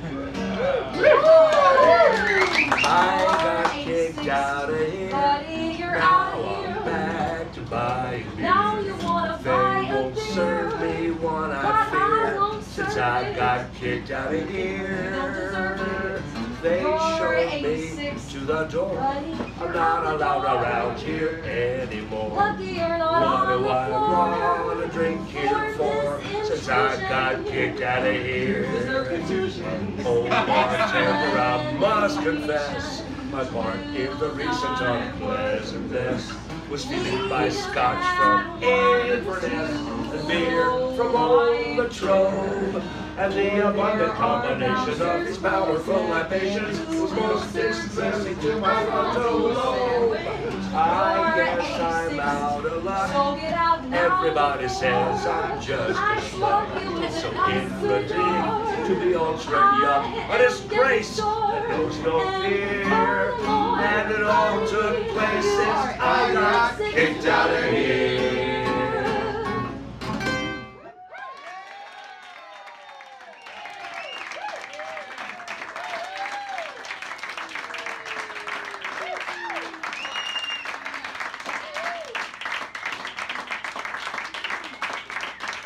I got kicked out of here. Buddy, you're Now out of here. I'm back to buy beer. Now you wanna They buy a won't beer, serve me one but I I fear. won't Since serve I it. got kicked out of here, don't deserve it. they You're showed me eighty-six, to the door. buddy, I'm you're not out the allowed door. around here anymore. Lucky you're not What on do the I floor want to drink here for for, this since I got intrusion. kicked out of here? Deserve contusion. Oh, bartender, I must confess, my part in the recent unpleasantness was fueled by scotch from Inverness and beer from Old Latrobe. And the abundant combination of these powerful libations was most distressing to my frontal lobe. I guess I'm out of luck. So get out now Everybody before says I'm just I a slug schmuck. you with It's so a cuspidor. infra-dig to be ultra yuck, a disgrace that knows no fear. And it all took place since I got kicked out of here.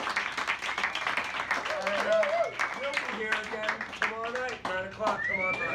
We'll be here again tomorrow night, nine o'clock. Come on by.